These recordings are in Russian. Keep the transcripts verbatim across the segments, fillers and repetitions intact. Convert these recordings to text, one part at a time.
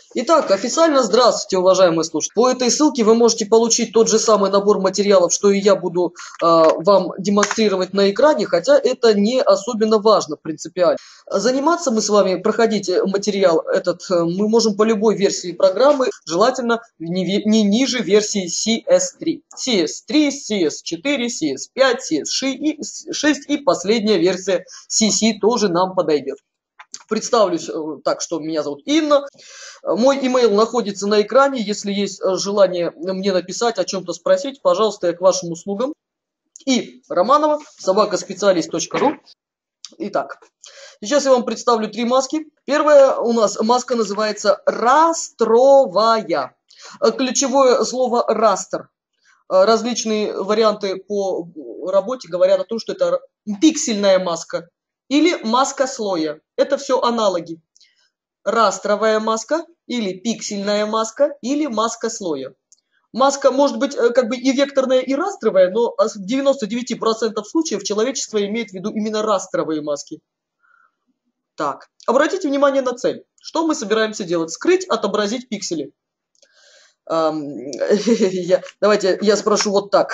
Итак, официально здравствуйте, уважаемые слушатели. По этой ссылке вы можете получить тот же самый набор материалов, что и я буду э, вам демонстрировать на экране, хотя это не особенно важно принципиально. Заниматься мы с вами, проходить материал этот, мы можем по любой версии программы, желательно не, не ниже версии си эс три. си эс три, си эс четыре, си эс пять, си эс шесть и последняя версия си си тоже нам подойдет. Представлюсь так, что меня зовут Инна. Мой имейл находится на экране. Если есть желание мне написать, о чем-то спросить, пожалуйста, я к вашим услугам. И Романова, собака специалист точка ру. Итак, сейчас я вам представлю три маски. Первая у нас маска называется растровая. Ключевое слово растер. Различные варианты по работе говорят о том, что это пиксельная маска. Или маска слоя. Это все аналоги. Растровая маска, или пиксельная маска, или маска слоя. Маска может быть как бы и векторная, и растровая, но в девяноста девяти процентах случаев человечество имеет в виду именно растровые маски. Так, обратите внимание на цель. Что мы собираемся делать? Скрыть, отобразить пиксели. Давайте я спрошу вот так.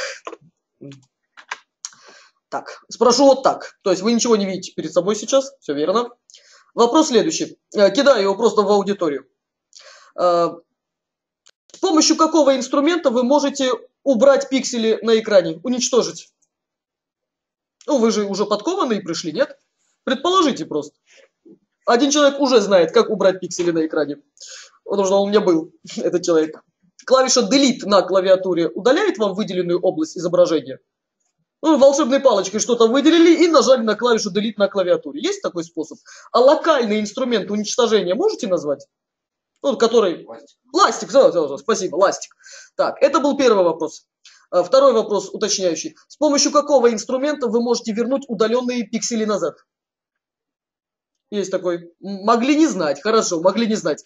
Так, спрошу вот так. То есть вы ничего не видите перед собой сейчас, все верно. Вопрос следующий. Кидаю его просто в аудиторию. С помощью какого инструмента вы можете убрать пиксели на экране, уничтожить? Ну, вы же уже подкованные пришли, нет? Предположите просто. Один человек уже знает, как убрать пиксели на экране. Потому что он у меня был, этот человек. Клавиша Delete на клавиатуре удаляет вам выделенную область изображения? Ну, волшебной палочкой что-то выделили и нажали на клавишу Delete на клавиатуре. Есть такой способ? А локальный инструмент уничтожения можете назвать? Ну, который... Ластик. Ластик, да, да, да, спасибо, ластик. Так, это был первый вопрос. Второй вопрос уточняющий. С помощью какого инструмента вы можете вернуть удаленные пиксели назад? Есть такой. Могли не знать, хорошо, могли не знать.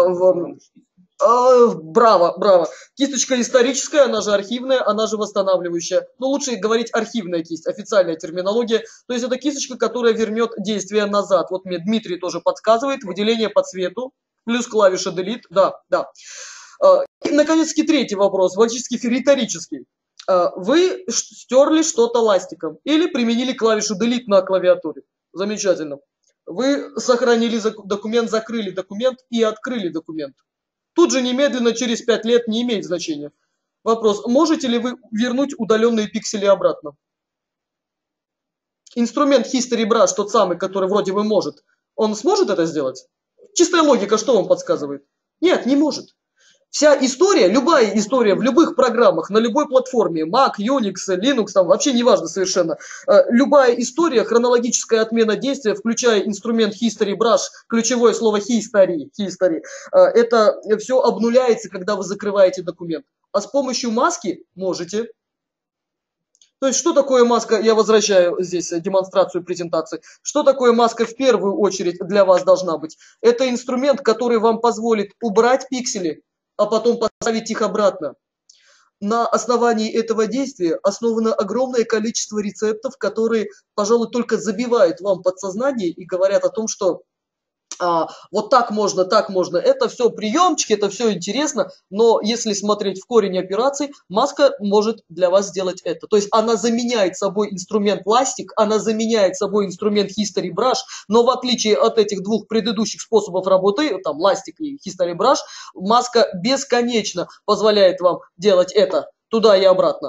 Браво, браво. Кисточка историческая, она же архивная, она же восстанавливающая. Но лучше говорить архивная кисть, официальная терминология. То есть это кисточка, которая вернет действие назад. Вот мне Дмитрий тоже подсказывает. Выделение по цвету, плюс клавиша Delete. Да, да. И, наконец-таки, третий вопрос, фактически риторический. Вы стерли что-то ластиком или применили клавишу Delete на клавиатуре. Замечательно. Вы сохранили документ, закрыли документ и открыли документ. Тут же немедленно через пять лет не имеет значения. Вопрос, можете ли вы вернуть удаленные пиксели обратно? Инструмент History Brush, тот самый, который вроде бы может, он сможет это сделать? Чистая логика, что вам подсказывает? Нет, не может. Вся история, любая история в любых программах, на любой платформе, Mac, Unix, Linux, там вообще не важно совершенно. Любая история, хронологическая отмена действия, включая инструмент History Brush, ключевое слово History, history, это все обнуляется, когда вы закрываете документ. А с помощью маски можете. То есть, что такое маска? Я возвращаю здесь демонстрацию презентации. Что такое маска в первую очередь для вас должна быть? Это инструмент, который вам позволит убрать пиксели, а потом поставить их обратно. На основании этого действия основано огромное количество рецептов, которые, пожалуй, только забивают вам подсознание и говорят о том, что а, вот так можно, так можно. Это все приемчики, это все интересно, но если смотреть в корень операций, маска может для вас сделать это. То есть она заменяет собой инструмент ластик, она заменяет собой инструмент History Brush, но в отличие от этих двух предыдущих способов работы, там ластик и History Brush, маска бесконечно позволяет вам делать это туда и обратно.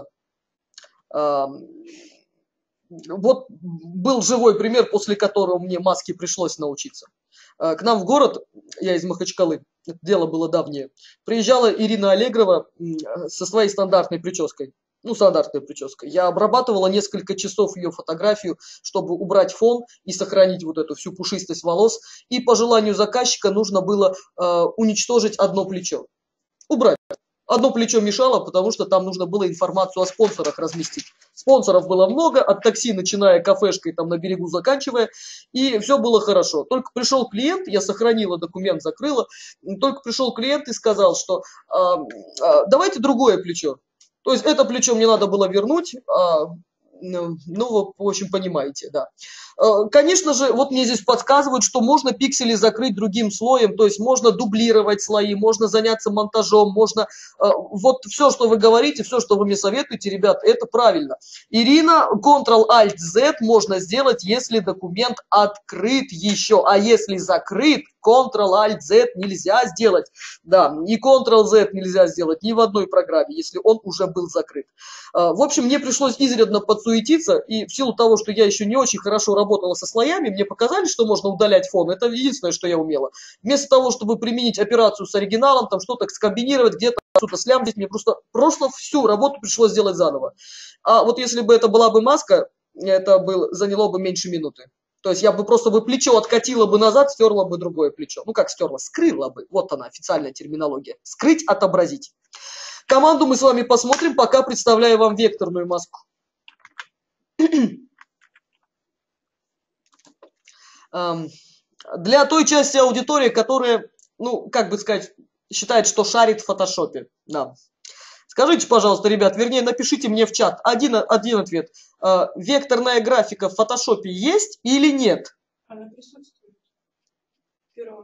Вот был живой пример, после которого мне маске пришлось научиться. К нам в город, я из Махачкалы, это дело было давнее, приезжала Ирина Аллегрова со своей стандартной прической. Ну, стандартная прическа. Я обрабатывала несколько часов ее фотографию, чтобы убрать фон и сохранить вот эту всю пушистость волос. И по желанию заказчика нужно было э, уничтожить одно плечо. Убрать. Одно плечо мешало, потому что там нужно было информацию о спонсорах разместить. Спонсоров было много, от такси, начиная кафешкой там на берегу, заканчивая, и все было хорошо. Только пришел клиент, я сохранила документ, закрыла, только пришел клиент и сказал, что а, а, давайте другое плечо. То есть это плечо мне надо было вернуть, а Ну, вы, в общем, понимаете, да. Конечно же, вот мне здесь подсказывают, что можно пиксели закрыть другим слоем, то есть можно дублировать слои, можно заняться монтажом, можно... Вот все, что вы говорите, все, что вы мне советуете, ребят, это правильно. Ирина, контрол-альт-зет можно сделать, если документ открыт еще, а если закрыт, контрол-альт-зет нельзя сделать. Да, и контрол-зет нельзя сделать ни в одной программе, если он уже был закрыт. В общем, мне пришлось изрядно подсуетиться, и в силу того, что я еще не очень хорошо работала со слоями, мне показали, что можно удалять фон. Это единственное, что я умела. Вместо того, чтобы применить операцию с оригиналом, там что-то скомбинировать, где-то что-то слямзить, мне просто, просто всю работу пришлось сделать заново. А вот если бы это была бы маска, это был, заняло бы меньше минуты. То есть я бы просто бы плечо откатила бы назад, стерла бы другое плечо. Ну как стерла? Скрыла бы. Вот она, официальная терминология. Скрыть, отобразить. Команду мы с вами посмотрим, пока представляю вам векторную маску. Для той части аудитории, которая, ну, как бы сказать, считает, что шарит в фотошопе. Да. Скажите, пожалуйста, ребят, вернее, напишите мне в чат один, один ответ. Э, векторная графика в фотошопе есть или нет? Она присутствует. Перо.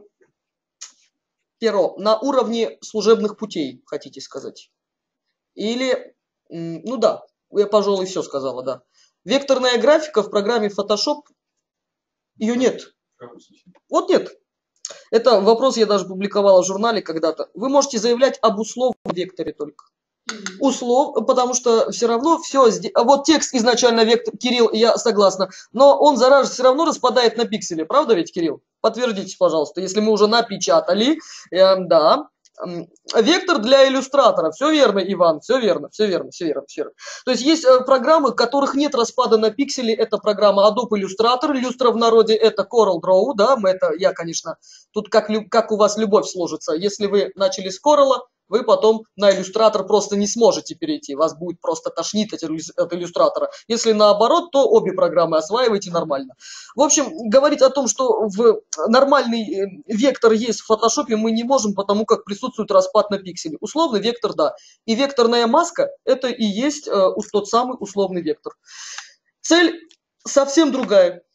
Перо. На уровне служебных путей, хотите сказать? Или, ну да, я, пожалуй, все сказала, да. Векторная графика в программе Photoshop, ее нет. Вот нет. Это вопрос я даже публиковала в журнале когда-то. Вы можете заявлять об условном векторе только. Услов, потому что все равно все здесь. Вот текст изначально вектор, Кирилл, я согласна, но он зараза все равно распадает на пиксели, правда ведь, Кирилл? Подтвердите, пожалуйста, если мы уже напечатали, э, да. Вектор для иллюстратора. Все верно, Иван, все верно, все верно, все верно, все верно. То есть есть э, программы, в которых нет распада на пиксели. Это программа Adobe Illustrator, Illustra в народе это Corel Draw, да, мы это, я, конечно, тут как, как у вас любовь сложится. Если вы начали с Corel, вы потом на иллюстратор просто не сможете перейти. Вас будет просто тошнить от иллюстратора. Если наоборот, то обе программы осваивайте нормально. В общем, говорить о том, что в нормальный вектор есть в фотошопе, мы не можем, потому как присутствует распад на пиксели. Условный вектор, да. И векторная маска – это и есть э, тот самый условный вектор. Цель совсем другая.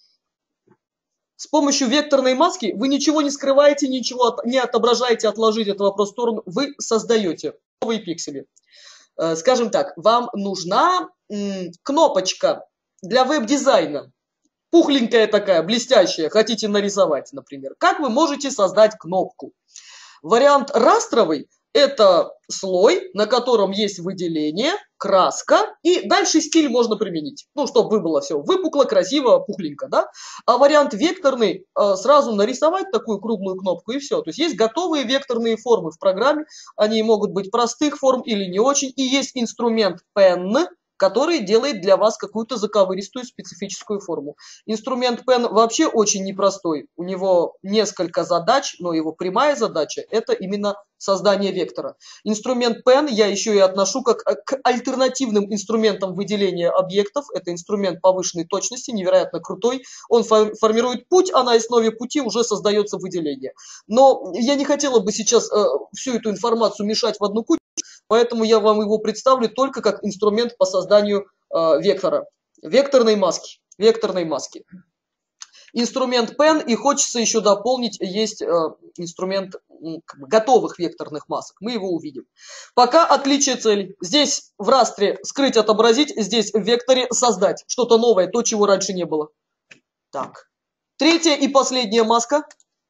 С помощью векторной маски вы ничего не скрываете, ничего не отображаете, отложите этот вопрос в сторону. Вы создаете новые пиксели. Скажем так, вам нужна кнопочка для веб-дизайна. Пухленькая такая, блестящая, хотите нарисовать, например. Как вы можете создать кнопку? Вариант растровый – это слой, на котором есть выделение, краска, и дальше стиль можно применить. Ну, чтобы было все выпукло, красиво, пухленько, да? А вариант векторный – сразу нарисовать такую круглую кнопку, и все. То есть есть готовые векторные формы в программе, они могут быть простых форм или не очень, и есть инструмент Pen, который делает для вас какую-то заковыристую специфическую форму. Инструмент Pen вообще очень непростой. У него несколько задач, но его прямая задача – это именно создание вектора. Инструмент Pen я еще и отношу как к альтернативным инструментам выделения объектов. Это инструмент повышенной точности, невероятно крутой. Он формирует путь, а на основе пути уже создается выделение. Но я не хотела бы сейчас э, всю эту информацию мешать в одну кучу, поэтому я вам его представлю только как инструмент по созданию э, вектора. Векторной маски. Векторной маски. Инструмент Pen, и хочется еще дополнить, есть э, инструмент э, готовых векторных масок. Мы его увидим. Пока отличие целей. Здесь в растре скрыть, отобразить, здесь в векторе создать. Что-то новое, то, чего раньше не было. Так. Третья и последняя маска.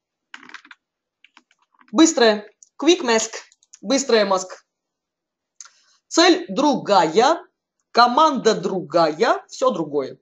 Быстрая. Quick Mask. Быстрая маска. Цель другая, команда другая, все другое.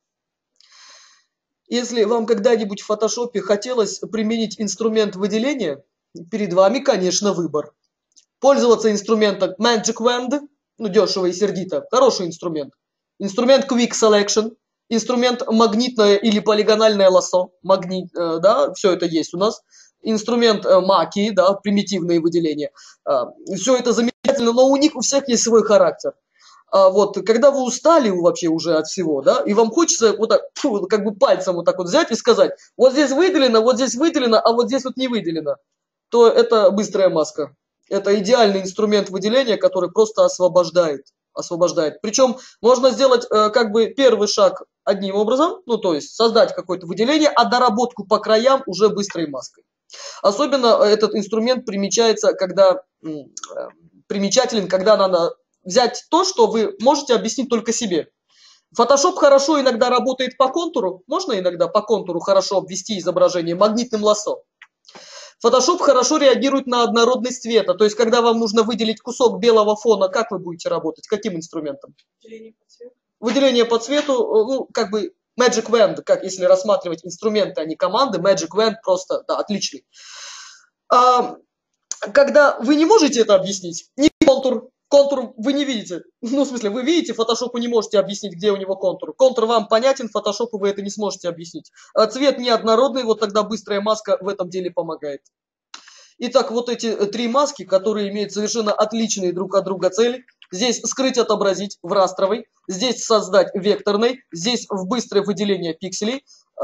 Если вам когда-нибудь в фотошопе хотелось применить инструмент выделения, перед вами, конечно, выбор. Пользоваться инструментом Magic Wand, ну дешево и сердито, хороший инструмент. Инструмент Quick Selection, инструмент магнитное или полигональное лассо, магнит, э, да, все это есть у нас. Инструмент э, маки, да, примитивные выделения. Э, все это замечательно, но у них у всех есть свой характер. А вот, когда вы устали вообще уже от всего, да, и вам хочется вот так, фу, как бы пальцем вот так вот взять и сказать, вот здесь выделено, вот здесь выделено, а вот здесь вот не выделено, то это быстрая маска. Это идеальный инструмент выделения, который просто освобождает. освобождает. Причем можно сделать э, как бы первый шаг одним образом, ну то есть создать какое-то выделение, а доработку по краям уже быстрой маской. Особенно этот инструмент примечается, когда, э, примечателен, когда надо взять то, что вы можете объяснить только себе. Photoshop хорошо иногда работает по контуру, можно иногда по контуру хорошо обвести изображение магнитным лассо. Photoshop хорошо реагирует на однородность цвета, то есть когда вам нужно выделить кусок белого фона, как вы будете работать, каким инструментом? Выделение по цвету. Выделение по цвету, ну как бы Magic Wand, как если рассматривать инструменты, а не команды, Magic Wand просто, да, отличный. А, когда вы не можете это объяснить, ни контур, контур вы не видите, ну в смысле вы видите, Photoshop не можете объяснить, где у него контур. Контур вам понятен, Photoshop вы это не сможете объяснить. А цвет неоднородный, вот тогда быстрая маска в этом деле помогает. Итак, вот эти три маски, которые имеют совершенно отличные друг от друга цели. Здесь скрыть, отобразить в растровой, здесь создать в векторной, здесь в быстрое выделение пикселей.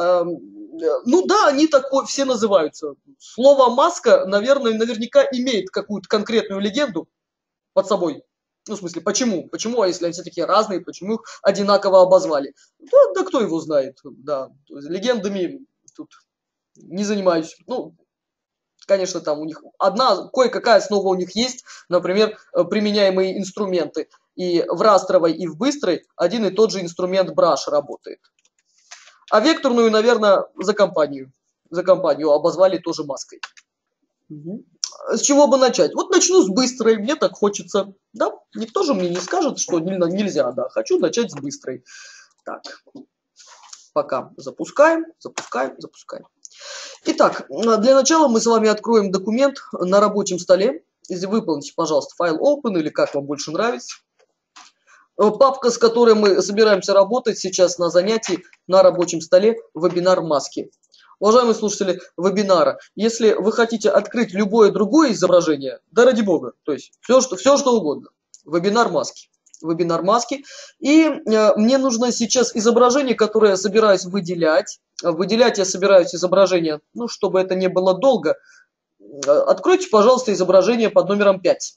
Ну да, они такой все называются. Слово маска, наверное, наверняка имеет какую-то конкретную легенду под собой. Ну, в смысле, почему? Почему, а если они все такие разные, почему их одинаково обозвали? Да, да кто его знает, да. Легендами тут не занимаюсь. Ну, конечно, там у них одна, кое-какая основа у них есть, например, применяемые инструменты. И в растровой, и в быстрой один и тот же инструмент brush работает. А векторную, наверное, за компанию. За компанию обозвали тоже маской. Угу. С чего бы начать? Вот начну с быстрой, мне так хочется. Да, никто же мне не скажет, что нельзя, да. Хочу начать с быстрой. Так, пока запускаем, запускаем, запускаем. Итак, для начала мы с вами откроем документ на рабочем столе. Если выполните, пожалуйста, файл Open или как вам больше нравится. Папка, с которой мы собираемся работать сейчас на занятии на рабочем столе, вебинар маски. Уважаемые слушатели вебинара, если вы хотите открыть любое другое изображение, да ради бога, то есть все, что, все, что угодно, вебинар маски. Вебинар маски. И э, мне нужно сейчас изображение, которое я собираюсь выделять. Выделять я собираюсь изображение, ну, чтобы это не было долго. Откройте, пожалуйста, изображение под номером пять.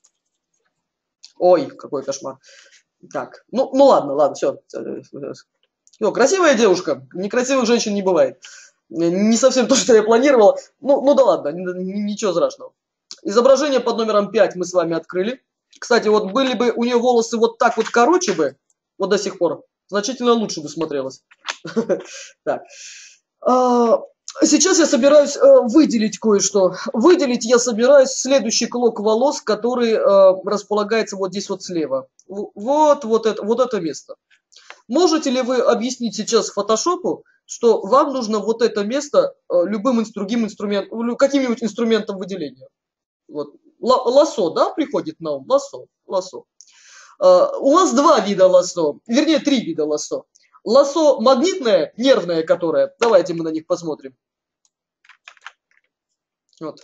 Ой, какой кошмар. Так, ну, ну ладно, ладно, все. Все, красивая девушка. Некрасивых женщин не бывает. Не совсем то, что я планировал. Ну, ну да ладно, ничего страшного. Изображение под номером пять мы с вами открыли. Кстати, вот были бы у нее волосы вот так вот короче бы, вот до сих пор, значительно лучше бы смотрелось. Так. Сейчас я собираюсь выделить кое-что. Выделить я собираюсь следующий клок волос, который располагается вот здесь вот слева. Вот, вот это, вот это место. Можете ли вы объяснить сейчас фотошопу, что вам нужно вот это место любым другим инструментом, каким-нибудь инструментом выделения? Вот. Лассо, да, приходит на ум? Лассо, лассо. Uh, у нас два вида лассо, вернее, три вида лассо. Лассо магнитное, нервное которое, давайте мы на них посмотрим. Вот.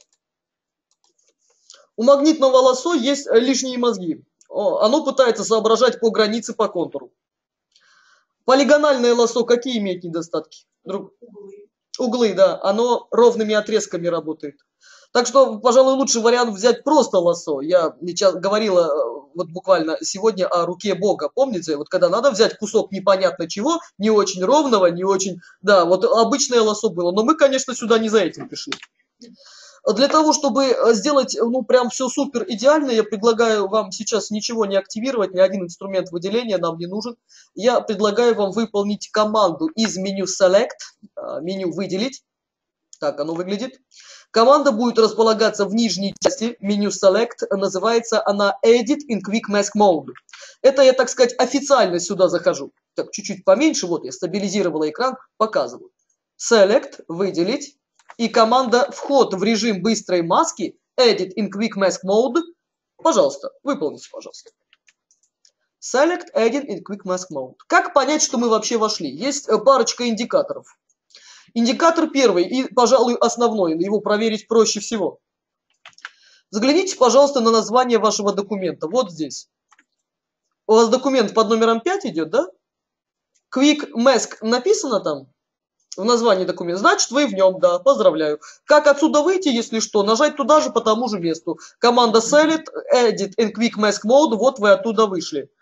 У магнитного лассо есть лишние мозги. О, оно пытается соображать по границе, по контуру. Полигональное лассо какие имеет недостатки? Друг... Углы. Углы, да, оно ровными отрезками работает. Так что, пожалуй, лучший вариант взять просто лассо. Я сейчас говорила вот буквально сегодня о руке Бога. Помните, вот когда надо взять кусок непонятно чего, не очень ровного, не очень... Да, вот обычное лассо было. Но мы, конечно, сюда не за этим пришли. Для того, чтобы сделать, ну, прям все супер идеально, я предлагаю вам сейчас ничего не активировать, ни один инструмент выделения нам не нужен. Я предлагаю вам выполнить команду из меню Select, меню «Выделить». Так оно выглядит. Команда будет располагаться в нижней части меню Select. Называется она Edit in Quick Mask Mode. Это я, так сказать, официально сюда захожу. Так, чуть-чуть поменьше. Вот я стабилизировала экран, показываю. Select, выделить. И команда вход в режим быстрой маски Edit in Quick Mask Mode. Пожалуйста, выполните, пожалуйста. Select, Edit in Quick Mask Mode. Как понять, что мы вообще вошли? Есть парочка индикаторов. Индикатор первый и, пожалуй, основной, его проверить проще всего. Загляните, пожалуйста, на название вашего документа, вот здесь. У вас документ под номером пять идет, да? Quick Mask написано там в названии документа, значит вы в нем, да, поздравляю. Как отсюда выйти, если что? Нажать туда же по тому же месту. Команда Select, Edit in Quick Mask Mode, вот вы оттуда вышли.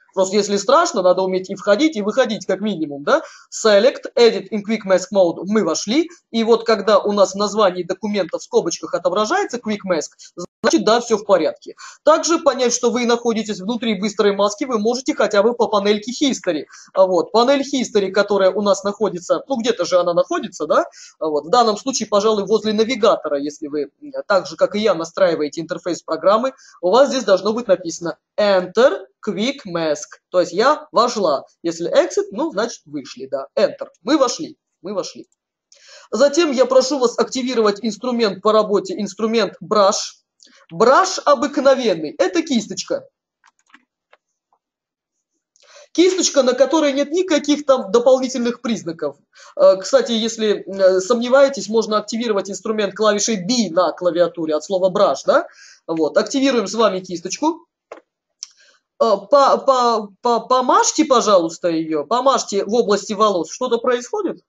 Просто если страшно, надо уметь и входить, и выходить как минимум, да? Select, Edit in Quick Mask Mode, мы вошли, и вот когда у нас в названии документа в скобочках отображается Quick Mask, значит, да, все в порядке. Также понять, что вы находитесь внутри быстрой маски, вы можете хотя бы по панельке History. Вот, панель History, которая у нас находится, ну где-то же она находится, да? Вот, в данном случае, пожалуй, возле навигатора, если вы так же, как и я, настраиваете интерфейс программы, у вас здесь должно быть написано Enter Quick Mask. То есть я вошла. Если Exit, ну, значит, вышли, да. Enter. Мы вошли. Мы вошли. Затем я прошу вас активировать инструмент по работе, инструмент Brush. Brush обыкновенный. Это кисточка. Кисточка, на которой нет никаких там дополнительных признаков. Кстати, если сомневаетесь, можно активировать инструмент клавишей B на клавиатуре от слова brush, да? Вот, активируем с вами кисточку. По, по, по, помажьте, пожалуйста, ее, помажьте в области волос. Что-то происходит?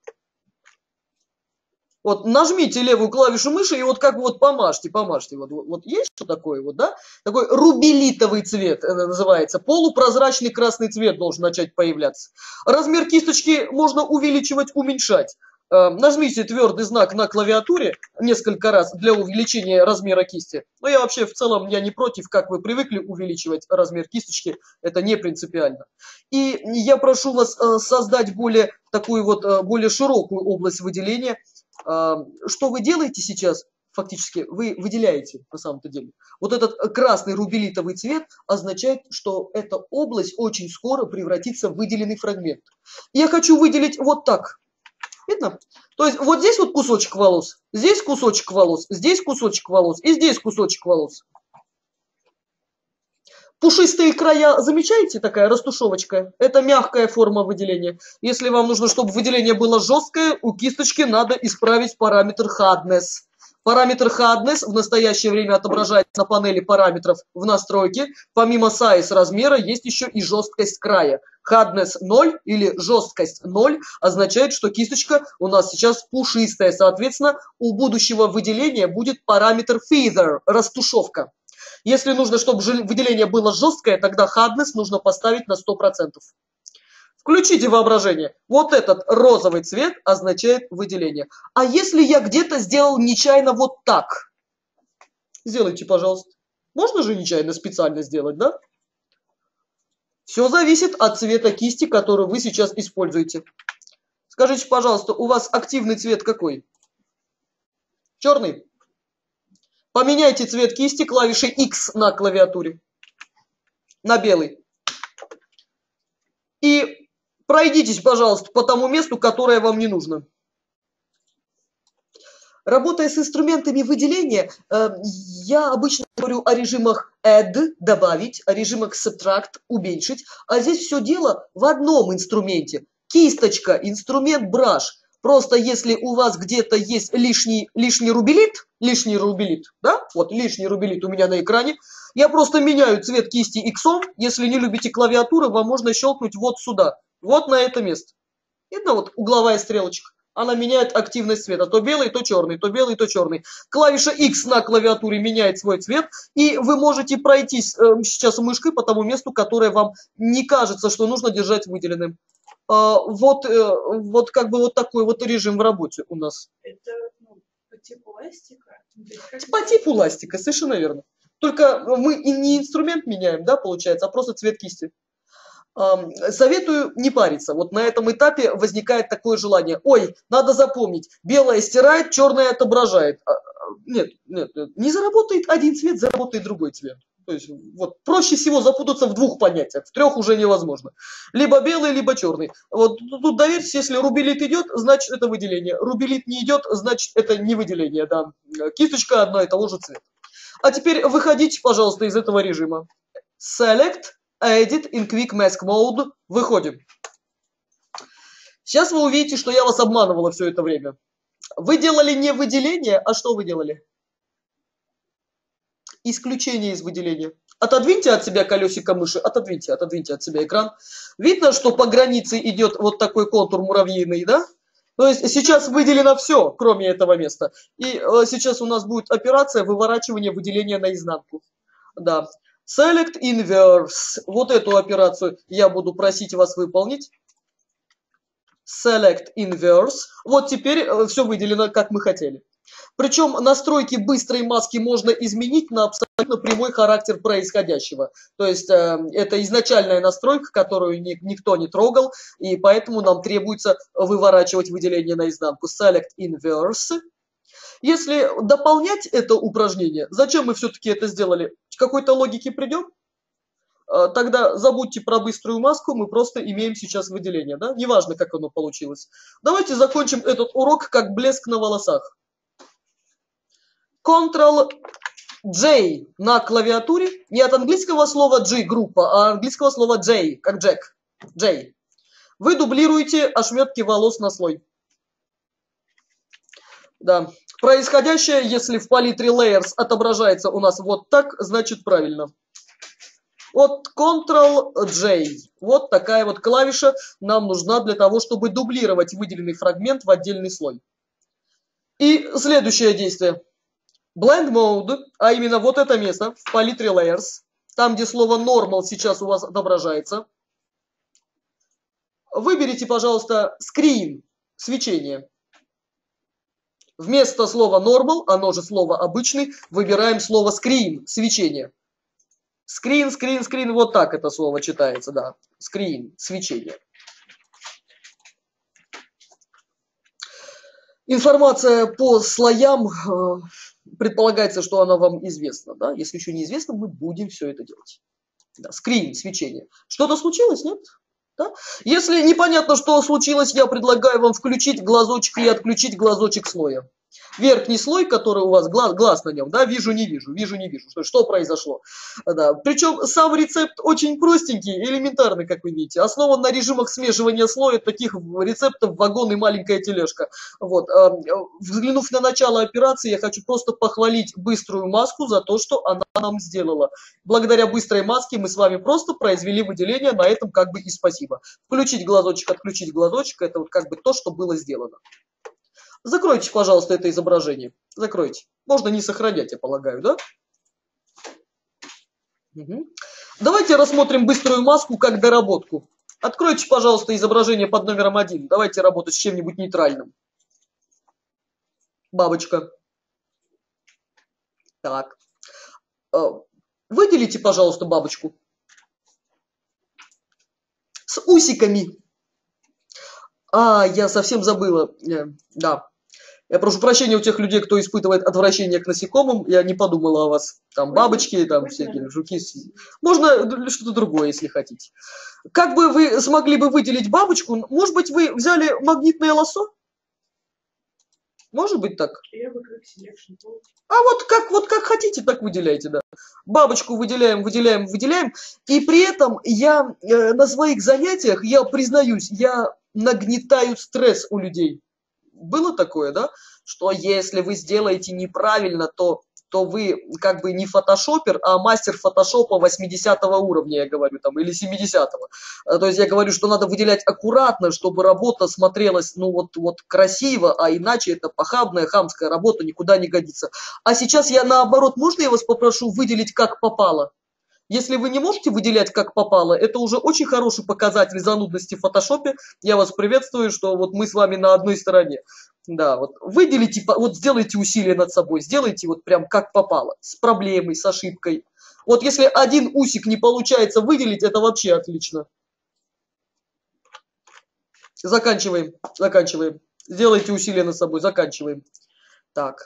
Вот нажмите левую клавишу мыши и вот как вот помажьте, помажьте. Вот, вот, вот есть что такое вот, да? Такой рубелитовый цвет называется. Полупрозрачный красный цвет должен начать появляться. Размер кисточки можно увеличивать, уменьшать. Нажмите твердый знак на клавиатуре несколько раз для увеличения размера кисти. Но я вообще в целом я не против, как вы привыкли увеличивать размер кисточки, это не принципиально. И я прошу вас создать более такую вот более широкую область выделения. Что вы делаете сейчас? Фактически вы выделяете на самом-то деле. Вот этот красный рубелитовый цвет означает, что эта область очень скоро превратится в выделенный фрагмент. Я хочу выделить вот так. Видно? То есть вот здесь вот кусочек волос, здесь кусочек волос, здесь кусочек волос и здесь кусочек волос. Пушистые края, замечаете, такая растушевочка? Это мягкая форма выделения. Если вам нужно, чтобы выделение было жесткое, у кисточки надо исправить параметр Hardness. Параметр Hardness в настоящее время отображается на панели параметров в настройке. Помимо size размера есть еще и жесткость края. Hardness ноль или жесткость ноль означает, что кисточка у нас сейчас пушистая. Соответственно, у будущего выделения будет параметр Feather, растушевка. Если нужно, чтобы выделение было жесткое, тогда Hardness нужно поставить на сто процентов. Включите воображение. Вот этот розовый цвет означает выделение. А если я где-то сделал нечаянно вот так? Сделайте, пожалуйста. Можно же нечаянно специально сделать, да? Все зависит от цвета кисти, которую вы сейчас используете. Скажите, пожалуйста, у вас активный цвет какой? Черный? Поменяйте цвет кисти клавишей X на клавиатуре. На белый. И пройдитесь, пожалуйста, по тому месту, которое вам не нужно. Работая с инструментами выделения, я обычно говорю о режимах Add, добавить, о режимах Subtract, уменьшить. А здесь все дело в одном инструменте. Кисточка, инструмент Brush. Просто если у вас где-то есть лишний, лишний рубелит, лишний рубелит, да, вот лишний рубелит у меня на экране, я просто меняю цвет кисти иксом. Если не любите клавиатуру, вам можно щелкнуть вот сюда, вот на это место. Видно, вот угловая стрелочка. Она меняет активность цвета. То белый, то черный, то белый, то черный. Клавиша X на клавиатуре меняет свой цвет. И вы можете пройтись э, сейчас мышкой по тому месту, которое вам не кажется, что нужно держать выделенным. Э, вот, э, вот как бы вот такой вот режим в работе у нас. Это ну, по типу ластика? По типу ластика, совершенно верно. Только мы и не инструмент меняем, да, получается, а просто цвет кисти. Советую не париться. Вот на этом этапе возникает такое желание. Ой, надо запомнить. Белое стирает, черное отображает. Нет, нет, нет. Не заработает один цвет, заработает другой цвет. То есть вот проще всего запутаться в двух понятиях. В трех уже невозможно. Либо белый, либо черный. Вот тут доверьтесь, если рубелит идет, значит это выделение. Рубелит не идет, значит это не выделение. Да. Кисточка одна и того же цвета. А теперь выходите, пожалуйста, из этого режима. Select. Edit in Quick Mask Mode. Выходим. Сейчас вы увидите, что я вас обманывала все это время. Вы делали не выделение, а что вы делали? Исключение из выделения. Отодвиньте от себя колесико мыши, отодвиньте, отодвиньте от себя экран. Видно, что по границе идет вот такой контур муравьиный, да? То есть сейчас выделено все, кроме этого места. И сейчас у нас будет операция выворачивания выделения наизнанку. Да. Select inverse. Вот эту операцию я буду просить вас выполнить. Select inverse. Вот теперь все выделено, как мы хотели. Причем настройки быстрой маски можно изменить на абсолютно прямой характер происходящего. То есть э, это изначальная настройка, которую ни, никто не трогал, и поэтому нам требуется выворачивать выделение наизнанку. Select inverse. Если дополнять это упражнение, зачем мы все-таки это сделали? К какой-то логике придем? Тогда забудьте про быструю маску, мы просто имеем сейчас выделение, да? Неважно, как оно получилось. Давайте закончим этот урок как блеск на волосах. контрол-J на клавиатуре, не от английского слова G, группа, а английского слова J, как Джек. J. Вы дублируете ошметки волос на слой. Да. Происходящее, если в палитре Layers отображается у нас вот так, значит правильно. Вот контрол-J. Вот такая вот клавиша нам нужна для того, чтобы дублировать выделенный фрагмент в отдельный слой. И следующее действие. Blend Mode, а именно вот это место в палитре Layers, там, где слово Normal сейчас у вас отображается. Выберите, пожалуйста, Screen, свечение. Вместо слова Normal, оно же слово обычный, выбираем слово Screen, свечение. Screen, Screen, Screen, вот так это слово читается, да. Screen, свечение. Информация по слоям, предполагается, что она вам известна, да? Если еще не известно, мы будем все это делать. Да, скрин, свечение. Что-то случилось, нет? Да? Если непонятно, что случилось, я предлагаю вам включить глазочек и отключить глазочек слоя. Верхний слой, который у вас, глаз, глаз на нем, да, вижу, не вижу, вижу, не вижу. Что, что произошло? Да. Причем сам рецепт очень простенький, элементарный, как вы видите. Основан на режимах смешивания слоя, таких рецептов вагон и маленькая тележка. Вот. Взглянув на начало операции, я хочу просто похвалить быструю маску за то, что она нам сделала. Благодаря быстрой маске мы с вами просто произвели выделение, на этом как бы и спасибо. Включить глазочек, отключить глазочек, это вот как бы то, что было сделано. Закройте, пожалуйста, это изображение. Закройте. Можно не сохранять, я полагаю, да? Угу. Давайте рассмотрим быструю маску как доработку. Откройте, пожалуйста, изображение под номером один. Давайте работать с чем-нибудь нейтральным. Бабочка. Так. Выделите, пожалуйста, бабочку. С усиками. А, я совсем забыла. Да. Я прошу прощения у тех людей, кто испытывает отвращение к насекомым. Я не подумала о вас. Там бабочки, там всякие жуки. Можно что-то другое, если хотите. Как бы вы смогли бы выделить бабочку? Может быть, вы взяли магнитное лассо? Может быть так? А вот как, вот как хотите, так выделяйте, да. Бабочку выделяем, выделяем, выделяем. И при этом я э, на своих занятиях, я признаюсь, я нагнетаю стресс у людей. Было такое, да? Что если вы сделаете неправильно, то, то вы как бы не фотошопер, а мастер фотошопа восьмидесятого уровня, я говорю, там, или семидесятого. То есть я говорю, что надо выделять аккуратно, чтобы работа смотрелась, ну, вот, вот красиво, а иначе это похабная, хамская работа, никуда не годится. А сейчас я наоборот, можно я вас попрошу выделить как попало? Если вы не можете выделять как попало, это уже очень хороший показатель занудности в фотошопе. Я вас приветствую, что вот мы с вами на одной стороне. Да, вот выделите, вот сделайте усилие над собой, сделайте вот прям как попало, с проблемой, с ошибкой. Вот если один усик не получается выделить, это вообще отлично. Заканчиваем, заканчиваем. Сделайте усилие над собой, заканчиваем. Так.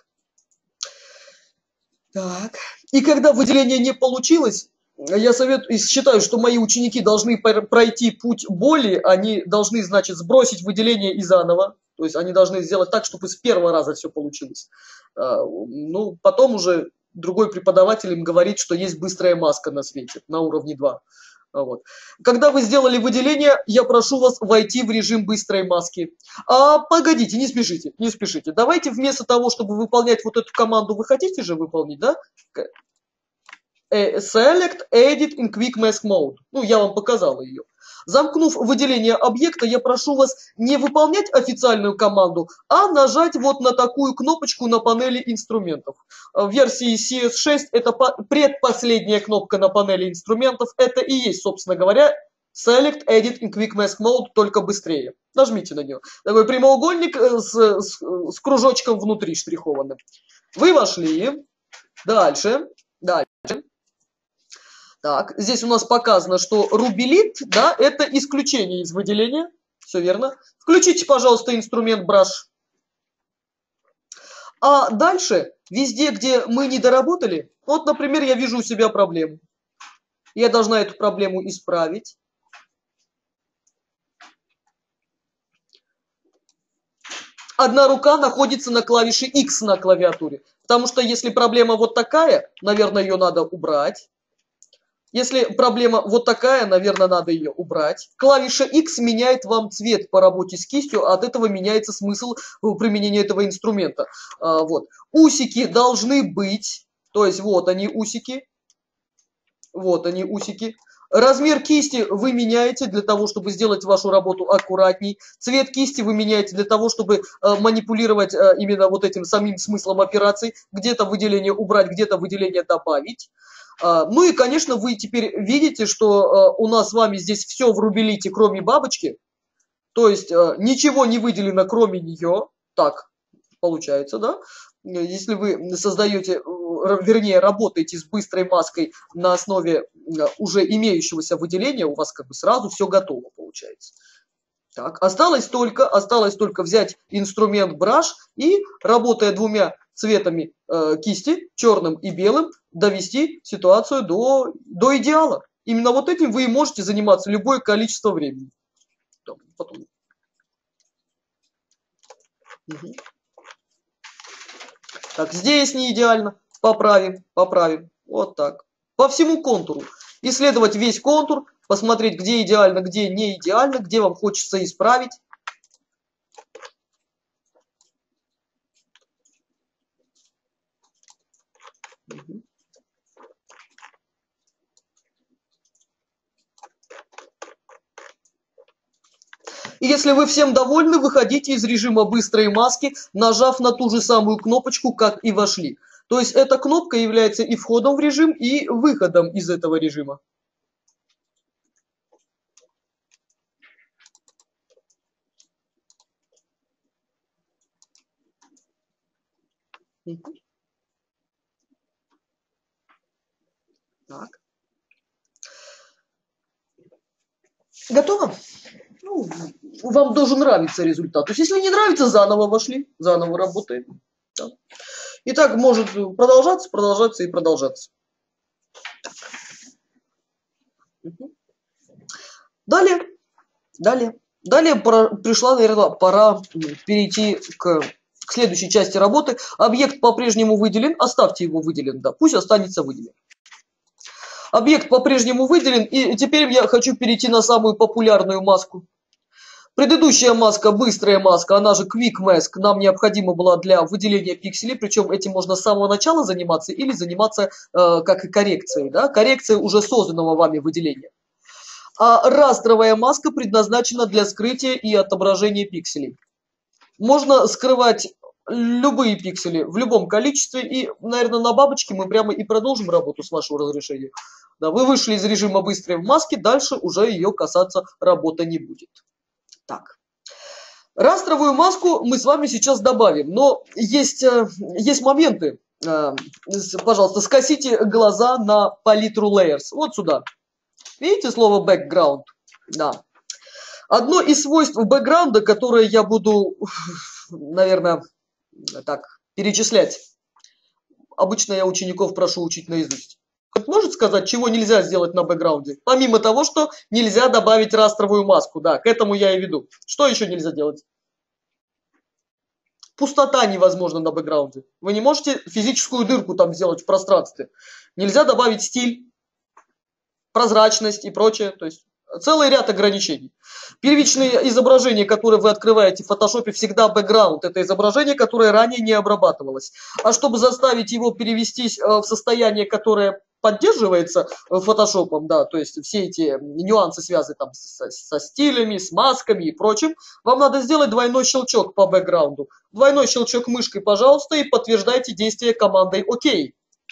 Так. И когда выделение не получилось, я советую, считаю, что мои ученики должны пройти путь боли, они должны, значит, сбросить выделение и заново. То есть они должны сделать так, чтобы с первого раза все получилось. Ну, потом уже другой преподаватель им говорит, что есть быстрая маска на свете, на уровне два. Вот. Когда вы сделали выделение, я прошу вас войти в режим быстрой маски. А погодите, не спешите, не спешите. Давайте вместо того, чтобы выполнять вот эту команду, вы хотите же выполнить, да? э, Select Edit in Quick Mask Mode. Ну, я вам показал ее. Замкнув выделение объекта, я прошу вас не выполнять официальную команду, а нажать вот на такую кнопочку на панели инструментов. В версии си эс шесть это предпоследняя кнопка на панели инструментов. Это и есть, собственно говоря, Select Edit in Quick Mask Mode, только быстрее. Нажмите на нее. Такой прямоугольник с, с, с кружочком внутри штрихованным. Вы вошли. Дальше. Дальше. Так, здесь у нас показано, что рубелит, да, это исключение из выделения. Все верно. Включите, пожалуйста, инструмент Brush. А дальше, везде, где мы не доработали, вот, например, я вижу у себя проблему. Я должна эту проблему исправить. Одна рука находится на клавише X на клавиатуре. Потому что если проблема вот такая, наверное, ее надо убрать. Если проблема вот такая, наверное, надо ее убрать. Клавиша X меняет вам цвет по работе с кистью, а от этого меняется смысл применения этого инструмента. А, вот. Усики должны быть, то есть вот они усики. Вот они усики. Размер кисти вы меняете для того, чтобы сделать вашу работу аккуратней. Цвет кисти вы меняете для того, чтобы э, манипулировать э, именно вот этим самим смыслом операций. Где-то выделение убрать, где-то выделение добавить. Uh, ну и, конечно, вы теперь видите, что uh, у нас с вами здесь все в рубелите, кроме бабочки. То есть uh, ничего не выделено, кроме нее. Так получается, да? Если вы создаете, вернее, работаете с быстрой маской на основе uh, уже имеющегося выделения, у вас как бы сразу все готово получается. Так, осталось только, осталось только взять инструмент Brush и, работая двумя цветами э, кисти, черным и белым, довести ситуацию до, до идеала. Именно вот этим вы и можете заниматься любое количество времени. Так, потом. Угу. Так, здесь не идеально. Поправим, поправим. Вот так. По всему контуру. Исследовать весь контур, посмотреть, где идеально, где не идеально, где вам хочется исправить. Угу. И если вы всем довольны, выходите из режима быстрой маски, нажав на ту же самую кнопочку, как и вошли. То есть эта кнопка является и входом в режим, и выходом из этого режима. Так. Готово? Ну, вам должен нравиться результат. То есть, если не нравится, заново вошли, заново работаем. Да. И так может продолжаться, продолжаться и продолжаться. Угу. Далее, далее, далее пора, пришла, наверное, пора перейти к, к следующей части работы. Объект по-прежнему выделен, оставьте его выделен, да, пусть останется выделен. Объект по-прежнему выделен, и теперь я хочу перейти на самую популярную маску. Предыдущая маска, быстрая маска, она же Quick Mask, нам необходима была для выделения пикселей, причем этим можно с самого начала заниматься или заниматься э, как и коррекцией, да? Коррекция уже созданного вами выделения. А растровая маска предназначена для скрытия и отображения пикселей. Можно скрывать любые пиксели в любом количестве, и, наверное, на бабочке мы прямо и продолжим работу с вашего разрешения. Да, вы вышли из режима быстрой маски, дальше уже ее касаться работа не будет. Так, растровую маску мы с вами сейчас добавим, но есть, есть моменты. Пожалуйста, скосите глаза на палитру Layers, вот сюда. Видите слово Background? Да. Одно из свойств бэкграунда, которое я буду, наверное, так, перечислять. Обычно я учеников прошу учить наизусть. Кто может сказать, чего нельзя сделать на бэкграунде? Помимо того, что нельзя добавить растровую маску. Да, к этому я и веду. Что еще нельзя делать? Пустота невозможна на бэкграунде. Вы не можете физическую дырку там сделать в пространстве. Нельзя добавить стиль, прозрачность и прочее. То есть целый ряд ограничений. Первичные изображения, которые вы открываете в фотошопе, всегда бэкграунд. Это изображение, которое ранее не обрабатывалось. А чтобы заставить его перевестись в состояние, которое поддерживается фотошопом, да, то есть все эти нюансы связаны там со, со стилями, с масками и прочим, вам надо сделать двойной щелчок по бэкграунду. Двойной щелчок мышкой, пожалуйста, и подтверждайте действие командой ОК.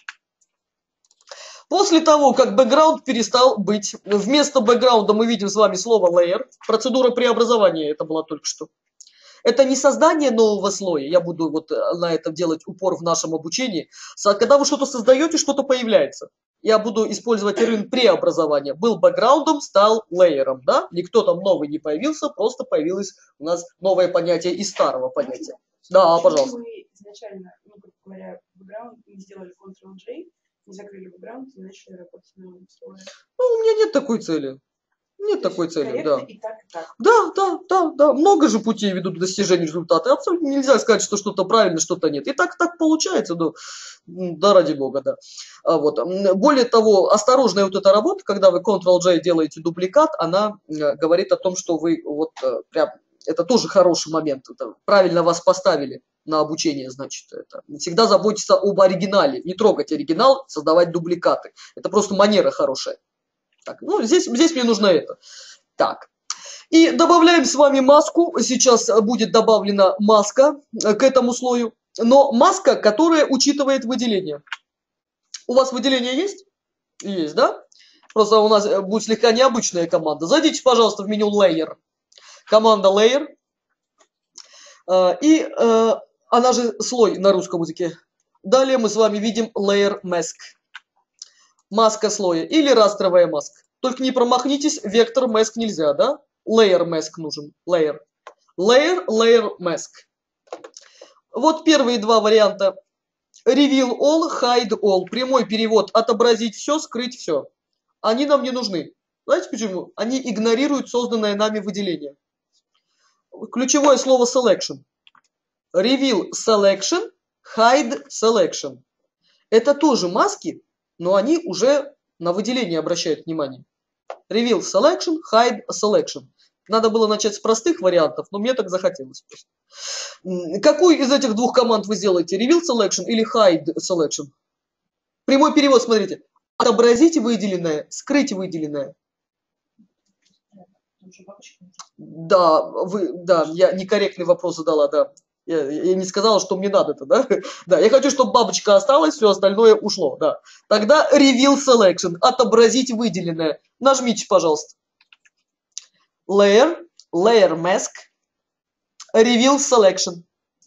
После того, как бэкграунд перестал быть, вместо бэкграунда мы видим с вами слово layer. Процедура преобразования это была только что. Это не создание нового слоя, я буду вот на этом делать упор в нашем обучении. Когда вы что-то создаете, что-то появляется. Я буду использовать термин преобразования. Был бэкграундом, стал лейером, да? Никто там новый не появился, просто появилось у нас новое понятие из старого понятия. Да, пожалуйста. Мы изначально, ну, грубо говоря, бэкграунд не сделали контрол джей, не закрыли бэкграунд и начали работать на новом слое. Ну, у меня нет такой цели. Нет То такой есть цели, да. И так, и так. Да, да, да, да. Много же путей ведут к достижению результата. И абсолютно нельзя сказать, что что-то правильно, что-то нет. И так, так получается, ну, да, ради бога, да. А вот. Более того, осторожная вот эта работа, когда вы контрол джей делаете дубликат, она говорит о том, что вы вот прям, это тоже хороший момент. Это правильно вас поставили на обучение, значит, это. Всегда заботиться об оригинале. Не трогать оригинал, создавать дубликаты. Это просто манера хорошая. Так, ну, здесь, здесь мне нужно это. Так. И добавляем с вами маску. Сейчас будет добавлена маска к этому слою. Но маска, которая учитывает выделение. У вас выделение есть? Есть, да? Просто у нас будет слегка необычная команда. Зайдите, пожалуйста, в меню Layer. Команда Layer. И она же слой на русском языке. Далее мы с вами видим Layer Mask. Маска слоя или растровая маска. Только не промахнитесь, вектор mask нельзя, да? Layer mask нужен. Layer. Layer, layer mask. Вот первые два варианта. Reveal all, hide all. Прямой перевод. Отобразить все, скрыть все. Они нам не нужны. Знаете почему? Они игнорируют созданное нами выделение. Ключевое слово selection. Reveal selection, hide selection. Это тоже маски, но они уже на выделение обращают внимание. Reveal selection, hide selection. Надо было начать с простых вариантов, но мне так захотелось. Какую из этих двух команд вы сделаете? Reveal selection или hide selection? Прямой перевод, смотрите. Отобразите выделенное, скрыть выделенное. Да, вы, да, я некорректный вопрос задала, да. Я, я не сказала, что мне надо это, да? Да, я хочу, чтобы бабочка осталась, все остальное ушло, да. Тогда Reveal Selection, отобразить выделенное. Нажмите, пожалуйста. Layer, Layer Mask, Reveal Selection.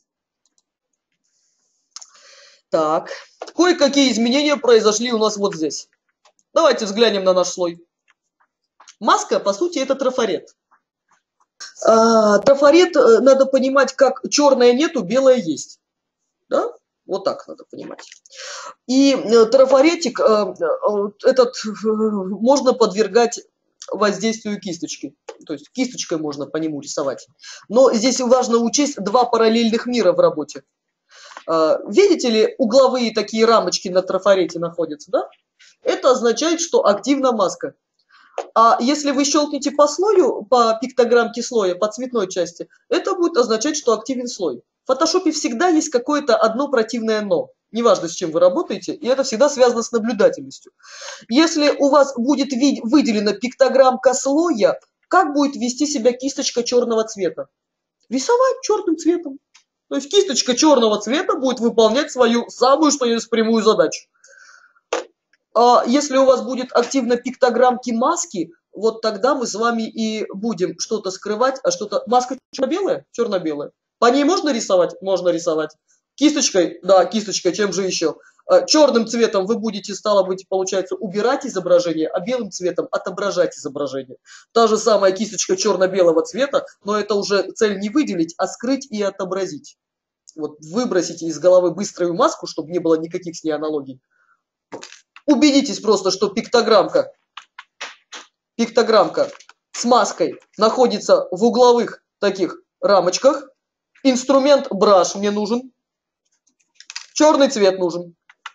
Так, кое-какие изменения произошли у нас вот здесь. Давайте взглянем на наш слой. Маска, по сути, это трафарет. А, трафарет надо понимать, как черное нету, белое есть. Да? Вот так надо понимать. И трафаретик этот можно подвергать воздействию кисточки. То есть кисточкой можно по нему рисовать. Но здесь важно учесть два параллельных мира в работе. Видите ли, угловые такие рамочки на трафарете находятся, да? Это означает, что активна маска. А если вы щелкнете по слою, по пиктограммке слоя, по цветной части, это будет означать, что активен слой. В фотошопе всегда есть какое-то одно противное «но». Неважно, с чем вы работаете, и это всегда связано с наблюдательностью. Если у вас будет выделена пиктограммка слоя, как будет вести себя кисточка черного цвета? Рисовать черным цветом. То есть кисточка черного цвета будет выполнять свою самую, что есть, прямую задачу. А если у вас будет активно пиктограммки маски, вот тогда мы с вами и будем что-то скрывать, а что-то... Маска черно-белая? Черно-белая. По ней можно рисовать? Можно рисовать. Кисточкой? Да, кисточкой. Чем же еще? Черным цветом вы будете, стало быть, получается, убирать изображение, а белым цветом отображать изображение. Та же самая кисточка черно-белого цвета, но это уже цель не выделить, а скрыть и отобразить. Вот выбросите из головы быструю маску, чтобы не было никаких с ней аналогий. Убедитесь просто, что пиктограммка, пиктограммка с маской находится в угловых таких рамочках. Инструмент браш мне нужен. Черный цвет нужен.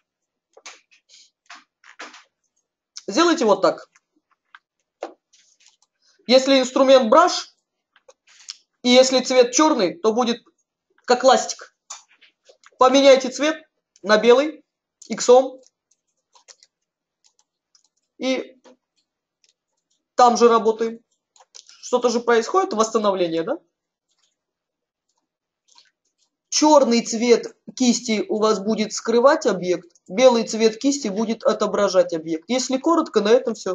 Сделайте вот так. Если инструмент браш, и если цвет черный, то будет как ластик. Поменяйте цвет на белый, иксом. И там же работаем. Что-то же происходит, восстановление, да? Черный цвет кисти у вас будет скрывать объект, белый цвет кисти будет отображать объект. Если коротко, на этом все.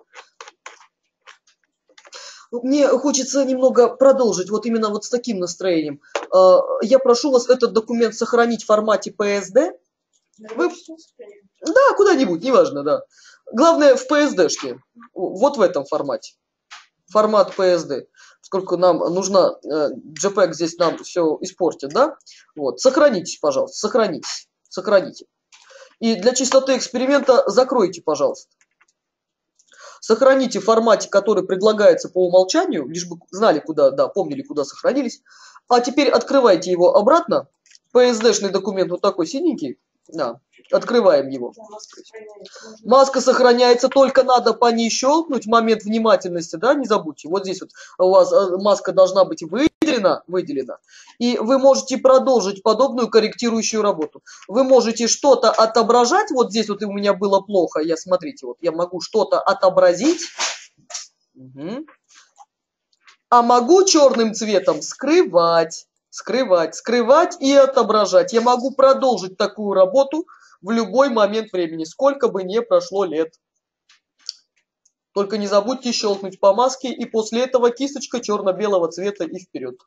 Мне хочется немного продолжить, вот именно вот с таким настроением. Я прошу вас этот документ сохранить в формате пи эс ди. Вы... Да, куда-нибудь, неважно, да. Главное в пи эс ди-шке, вот в этом формате. Формат пи эс ди. Поскольку нам нужна JPEG, здесь нам все испортит, да? Вот, сохранитесь, пожалуйста, сохранитесь, сохраните. И для чистоты эксперимента закройте, пожалуйста. Сохраните в формате, который предлагается по умолчанию, лишь бы знали, куда, да, помнили, куда сохранились. А теперь открывайте его обратно. пи эс ди-шный документ вот такой синенький. Да, открываем его. Маска сохраняется, только надо по ней щелкнуть. Момент внимательности, да, не забудьте. Вот здесь вот у вас маска должна быть выделена, выделена. И вы можете продолжить подобную корректирующую работу. Вы можете что-то отображать. Вот здесь вот у меня было плохо. Я, смотрите, вот я могу что-то отобразить. Угу. А могу черным цветом скрывать. Скрывать, скрывать и отображать. Я могу продолжить такую работу в любой момент времени, сколько бы ни прошло лет. Только не забудьте щелкнуть по маске, и после этого кисточка черно-белого цвета и вперед.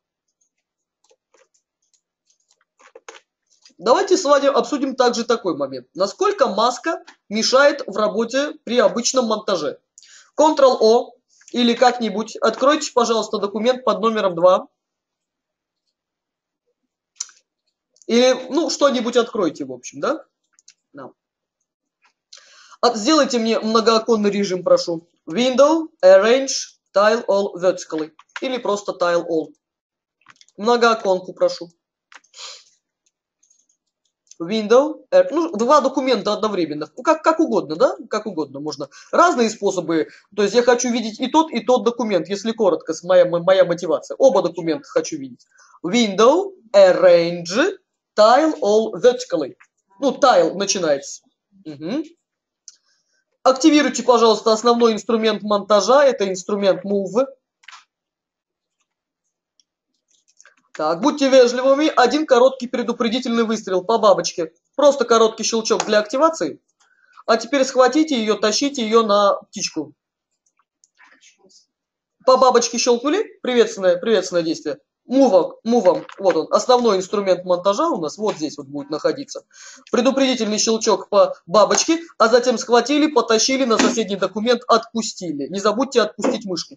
Давайте с вами обсудим также такой момент. Насколько маска мешает в работе при обычном монтаже. контрол-о или как-нибудь. Откройте, пожалуйста, документ под номером два. Или, ну, что-нибудь откройте, в общем, да? Да. От, сделайте мне многооконный режим, прошу. Window, Arrange, Tile All Vertically. Или просто Tile All. Многооконку, прошу. Window, er, ну, два документа одновременно. Ну, как, как угодно, да? Как угодно можно. Разные способы. То есть я хочу видеть и тот, и тот документ, если коротко, с моя, моя мотивация. Оба документа хочу видеть. Window, Arrange, Tile all vertically. Ну, tile начинается. Угу. Активируйте, пожалуйста, основной инструмент монтажа. Это инструмент Move. Так, будьте вежливыми. Один короткий предупредительный выстрел по бабочке. Просто короткий щелчок для активации. А теперь схватите ее, тащите ее на птичку. По бабочке щелкнули. Приветственное, приветственное действие. Мувом, мувом, вот он, основной инструмент монтажа у нас вот здесь вот будет находиться. Предупредительный щелчок по бабочке, а затем схватили, потащили на соседний документ, отпустили. Не забудьте отпустить мышку.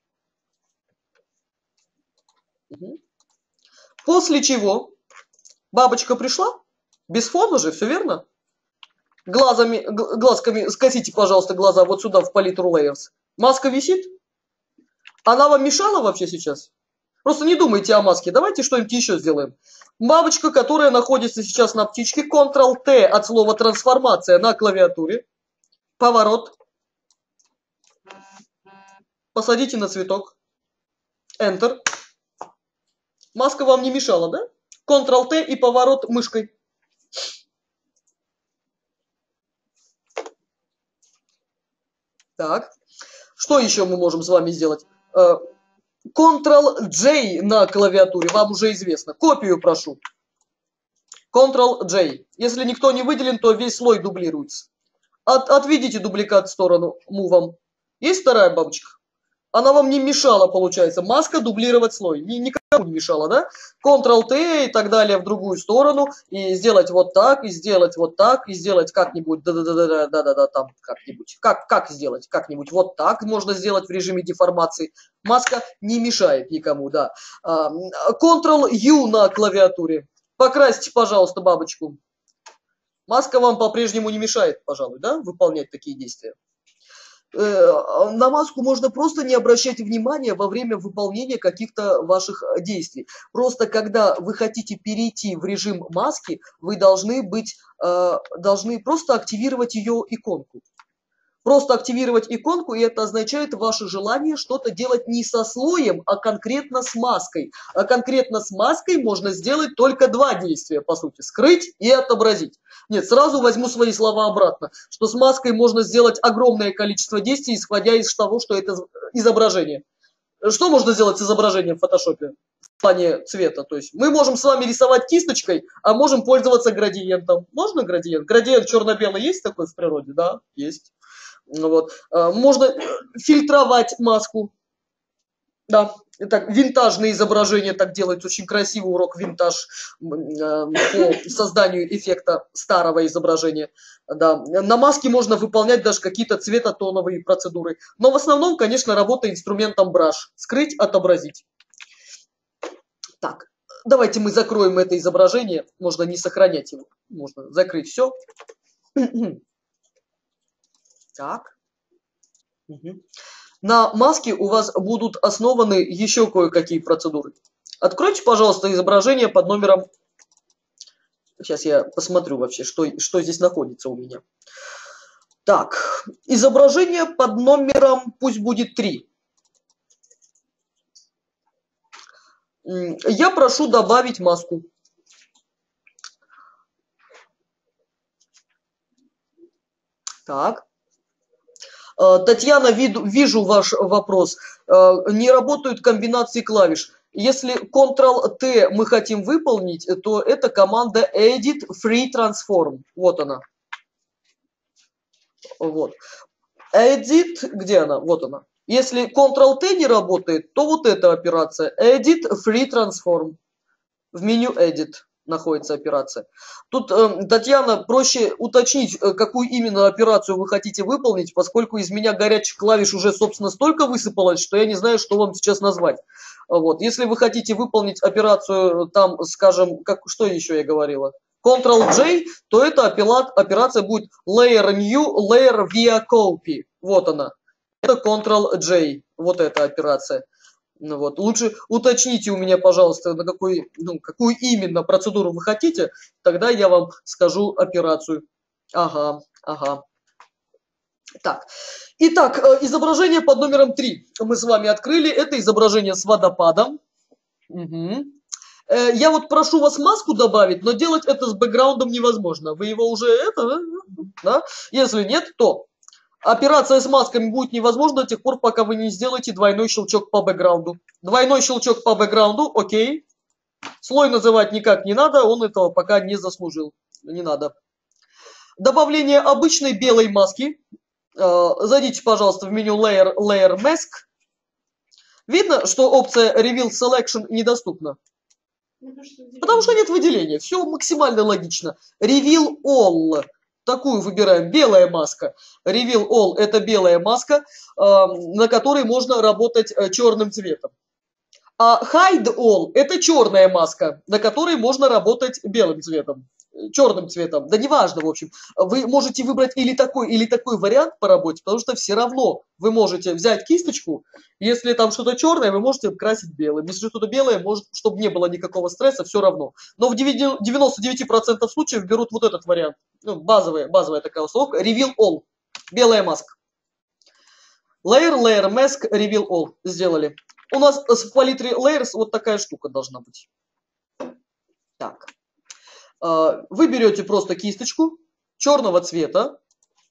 Угу. После чего бабочка пришла, без фона же, все верно? Глазами, глазками скосите, пожалуйста, глаза вот сюда в палитру Layers. Маска висит? Она вам мешала вообще сейчас? Просто не думайте о маске. Давайте что-нибудь еще сделаем. Бабочка, которая находится сейчас на птичке. контрол-Т от слова трансформация на клавиатуре. Поворот. Посадите на цветок. Enter. Маска вам не мешала, да? контрол-Т и поворот мышкой. Так. Что еще мы можем с вами сделать? контрол-J на клавиатуре, вам уже известно. Копию прошу. контрол-J. Если никто не выделен, то весь слой дублируется. От, отведите дубликат в сторону мувом. Есть вторая бабочка? Она вам не мешала, получается. Маска дублировать слой. Ни, никому не мешала, да? контрол-Т и так далее в другую сторону. И сделать вот так, и сделать вот так, и сделать как-нибудь. Да-да-да-да-да-да, там как-нибудь. Как, как сделать? Как-нибудь вот так можно сделать в режиме деформации. Маска не мешает никому, да. контрол-Ю на клавиатуре. Покрасьте, пожалуйста, бабочку. Маска вам по-прежнему не мешает, пожалуй, да, выполнять такие действия. На маску можно просто не обращать внимания во время выполнения каких-то ваших действий. Просто когда вы хотите перейти в режим маски, вы должны быть, должны просто активировать ее иконку. Просто активировать иконку, и это означает ваше желание что-то делать не со слоем, а конкретно с маской. А конкретно с маской можно сделать только два действия, по сути. Скрыть и отобразить. Нет, сразу возьму свои слова обратно. Что с маской можно сделать огромное количество действий, исходя из того, что это изображение. Что можно сделать с изображением в фотошопе? В плане цвета. То есть мы можем с вами рисовать кисточкой, а можем пользоваться градиентом. Можно градиент? Градиент черно-белый есть такой в природе? Да, есть. Вот. Можно фильтровать маску. Да, это винтажные изображения так делают. Очень красивый урок винтаж по созданию эффекта старого изображения. Да. На маске можно выполнять даже какие-то цветотоновые процедуры. Но в основном, конечно, работа инструментом браш. Скрыть, отобразить. Так, давайте мы закроем это изображение. Можно не сохранять его. Можно закрыть все. Так. Угу. На маске у вас будут основаны еще кое-какие процедуры. Откройте, пожалуйста, изображение под номером... Сейчас я посмотрю вообще, что, что здесь находится у меня. Так, изображение под номером, пусть будет три. Я прошу добавить маску. Так. Татьяна, вижу ваш вопрос. Не работают комбинации клавиш. Если контрол-Т мы хотим выполнить, то это команда Edit Free Transform. Вот она. Вот. Edit, где она? Вот она. Если контрол-Т не работает, то вот эта операция. Edit Free Transform. В меню Edit находится операция. Тут, э, Татьяна, проще уточнить, какую именно операцию вы хотите выполнить, поскольку из меня горячих клавиш уже, собственно, столько высыпалось, что я не знаю, что вам сейчас назвать. Вот. Если вы хотите выполнить операцию, там, скажем, как, что еще я говорила, контрол-J, то эта операция будет Layer New, Layer Via Copy. Вот она. Это контрол-J. Вот эта операция. Ну вот. Лучше уточните у меня, пожалуйста, на какой, ну, какую именно процедуру вы хотите, тогда я вам скажу операцию. Ага, ага. Так. Итак, изображение под номером три мы с вами открыли. Это изображение с водопадом. Угу. Я вот прошу вас маску добавить, но делать это с бэкграундом невозможно. Вы его уже это, да? Если нет, то операция с масками будет невозможна до тех пор, пока вы не сделаете двойной щелчок по бэкграунду. Двойной щелчок по бэкграунду, окей. Слой называть никак не надо, он этого пока не заслужил. Не надо. Добавление обычной белой маски. Зайдите, пожалуйста, в меню Layer, Layer Mask. Видно, что опция Reveal Selection недоступна? Потому что нет выделения. Все максимально логично. Reveal All. Такую выбираем. Белая маска. Reveal All – это белая маска, на которой можно работать черным цветом. А Hide All – это черная маска, на которой можно работать белым цветом. Черным цветом. Да неважно, в общем. Вы можете выбрать или такой, или такой вариант по работе, потому что все равно вы можете взять кисточку, если там что-то черное, вы можете красить белым. Если что-то белое, может, чтобы не было никакого стресса, все равно. Но в девяноста девяти процентах случаев берут вот этот вариант. Ну, базовая, базовая такая установка. Reveal All. Белая маска. Layer, Layer, Mask, Reveal All. Сделали. У нас в палитре Layers вот такая штука должна быть. Так. Вы берете просто кисточку черного цвета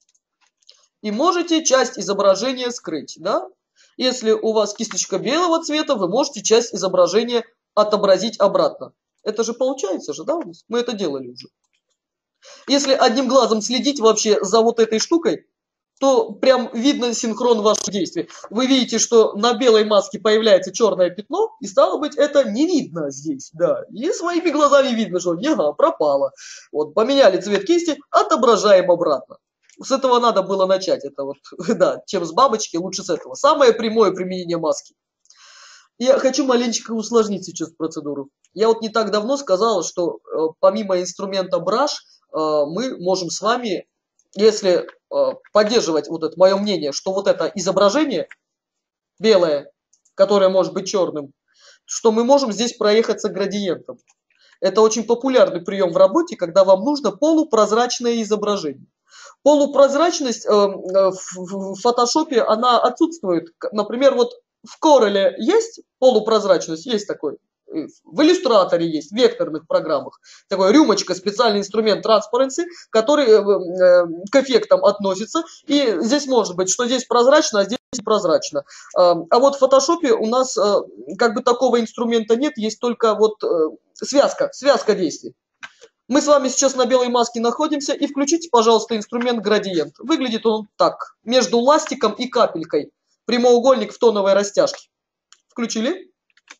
и можете часть изображения скрыть. Да? Если у вас кисточка белого цвета, вы можете часть изображения отобразить обратно. Это же получается же, да, у нас? Мы это делали уже. Если одним глазом следить вообще за вот этой штукой, то прям видно синхрон ваших действий. Вы видите, что на белой маске появляется черное пятно, и стало быть, это не видно здесь, да. И своими глазами видно, что нега, пропало. Вот, поменяли цвет кисти, отображаем обратно. С этого надо было начать. Это вот, да, чем с бабочки, лучше с этого. Самое прямое применение маски. Я хочу маленечко усложнить сейчас процедуру. Я вот не так давно сказал, что э, помимо инструмента Brush, э, мы можем с вами, если э, поддерживать вот это мое мнение, что вот это изображение белое, которое может быть черным, что мы можем здесь проехаться градиентом. Это очень популярный прием в работе, когда вам нужно полупрозрачное изображение. Полупрозрачность э, в, в фотошопе, она отсутствует. Например, вот в Corel есть полупрозрачность, есть такой. В иллюстраторе есть, в векторных программах. Такой рюмочка, специальный инструмент Transparency, который к эффектам относится. И здесь может быть, что здесь прозрачно, а здесь прозрачно. А вот в фотошопе у нас как бы такого инструмента нет, есть только вот связка, связка действий. Мы с вами сейчас на белой маске находимся, и включите, пожалуйста, инструмент градиент. Выглядит он так, между ластиком и капелькой. Прямоугольник в тоновой растяжке. Включили?